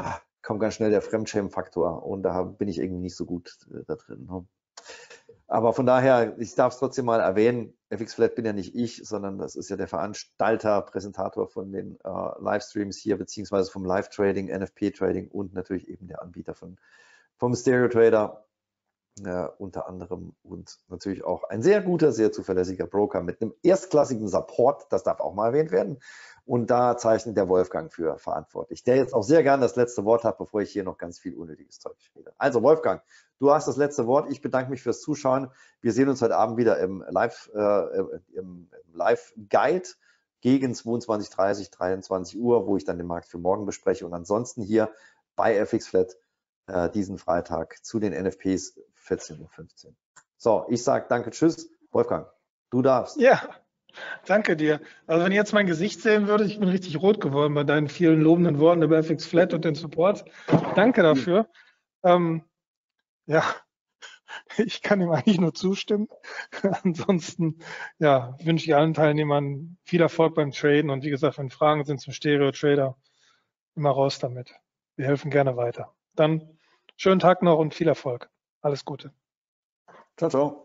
kommt ganz schnell der Fremdschämen-Faktor und da bin ich irgendwie nicht so gut da drin. Ne? Aber von daher, ich darf es trotzdem mal erwähnen, FX-Flat bin ja nicht ich, sondern das ist ja der Veranstalter, Präsentator von den Livestreams hier, beziehungsweise vom Live-Trading, NFP-Trading und natürlich eben der Anbieter vom Stereo-Trader unter anderem und natürlich auch ein sehr guter, sehr zuverlässiger Broker mit einem erstklassigen Support, das darf auch mal erwähnt werden. Und da zeichnet der Wolfgang für verantwortlich, der jetzt auch sehr gern das letzte Wort hat, bevor ich hier noch ganz viel unnötiges Zeug rede. Also Wolfgang, du hast das letzte Wort. Ich bedanke mich fürs Zuschauen. Wir sehen uns heute Abend wieder im Live-Guide gegen 22:30, 23 Uhr, wo ich dann den Markt für morgen bespreche. Und ansonsten hier bei FX-Flat diesen Freitag zu den NFPs 14:15 Uhr. So, ich sage danke, tschüss. Wolfgang, du darfst. Ja, danke dir. Also wenn ihr jetzt mein Gesicht sehen würdet, ich bin richtig rot geworden bei deinen vielen lobenden Worten über FX-Flat und den Support. Danke dafür. Ja, ich kann ihm eigentlich nur zustimmen. Ansonsten ja, wünsche ich allen Teilnehmern viel Erfolg beim Traden und wie gesagt, wenn Fragen sind zum Stereo-Trader, immer raus damit. Wir helfen gerne weiter. Dann schönen Tag noch und viel Erfolg. Alles Gute. Ciao, ciao.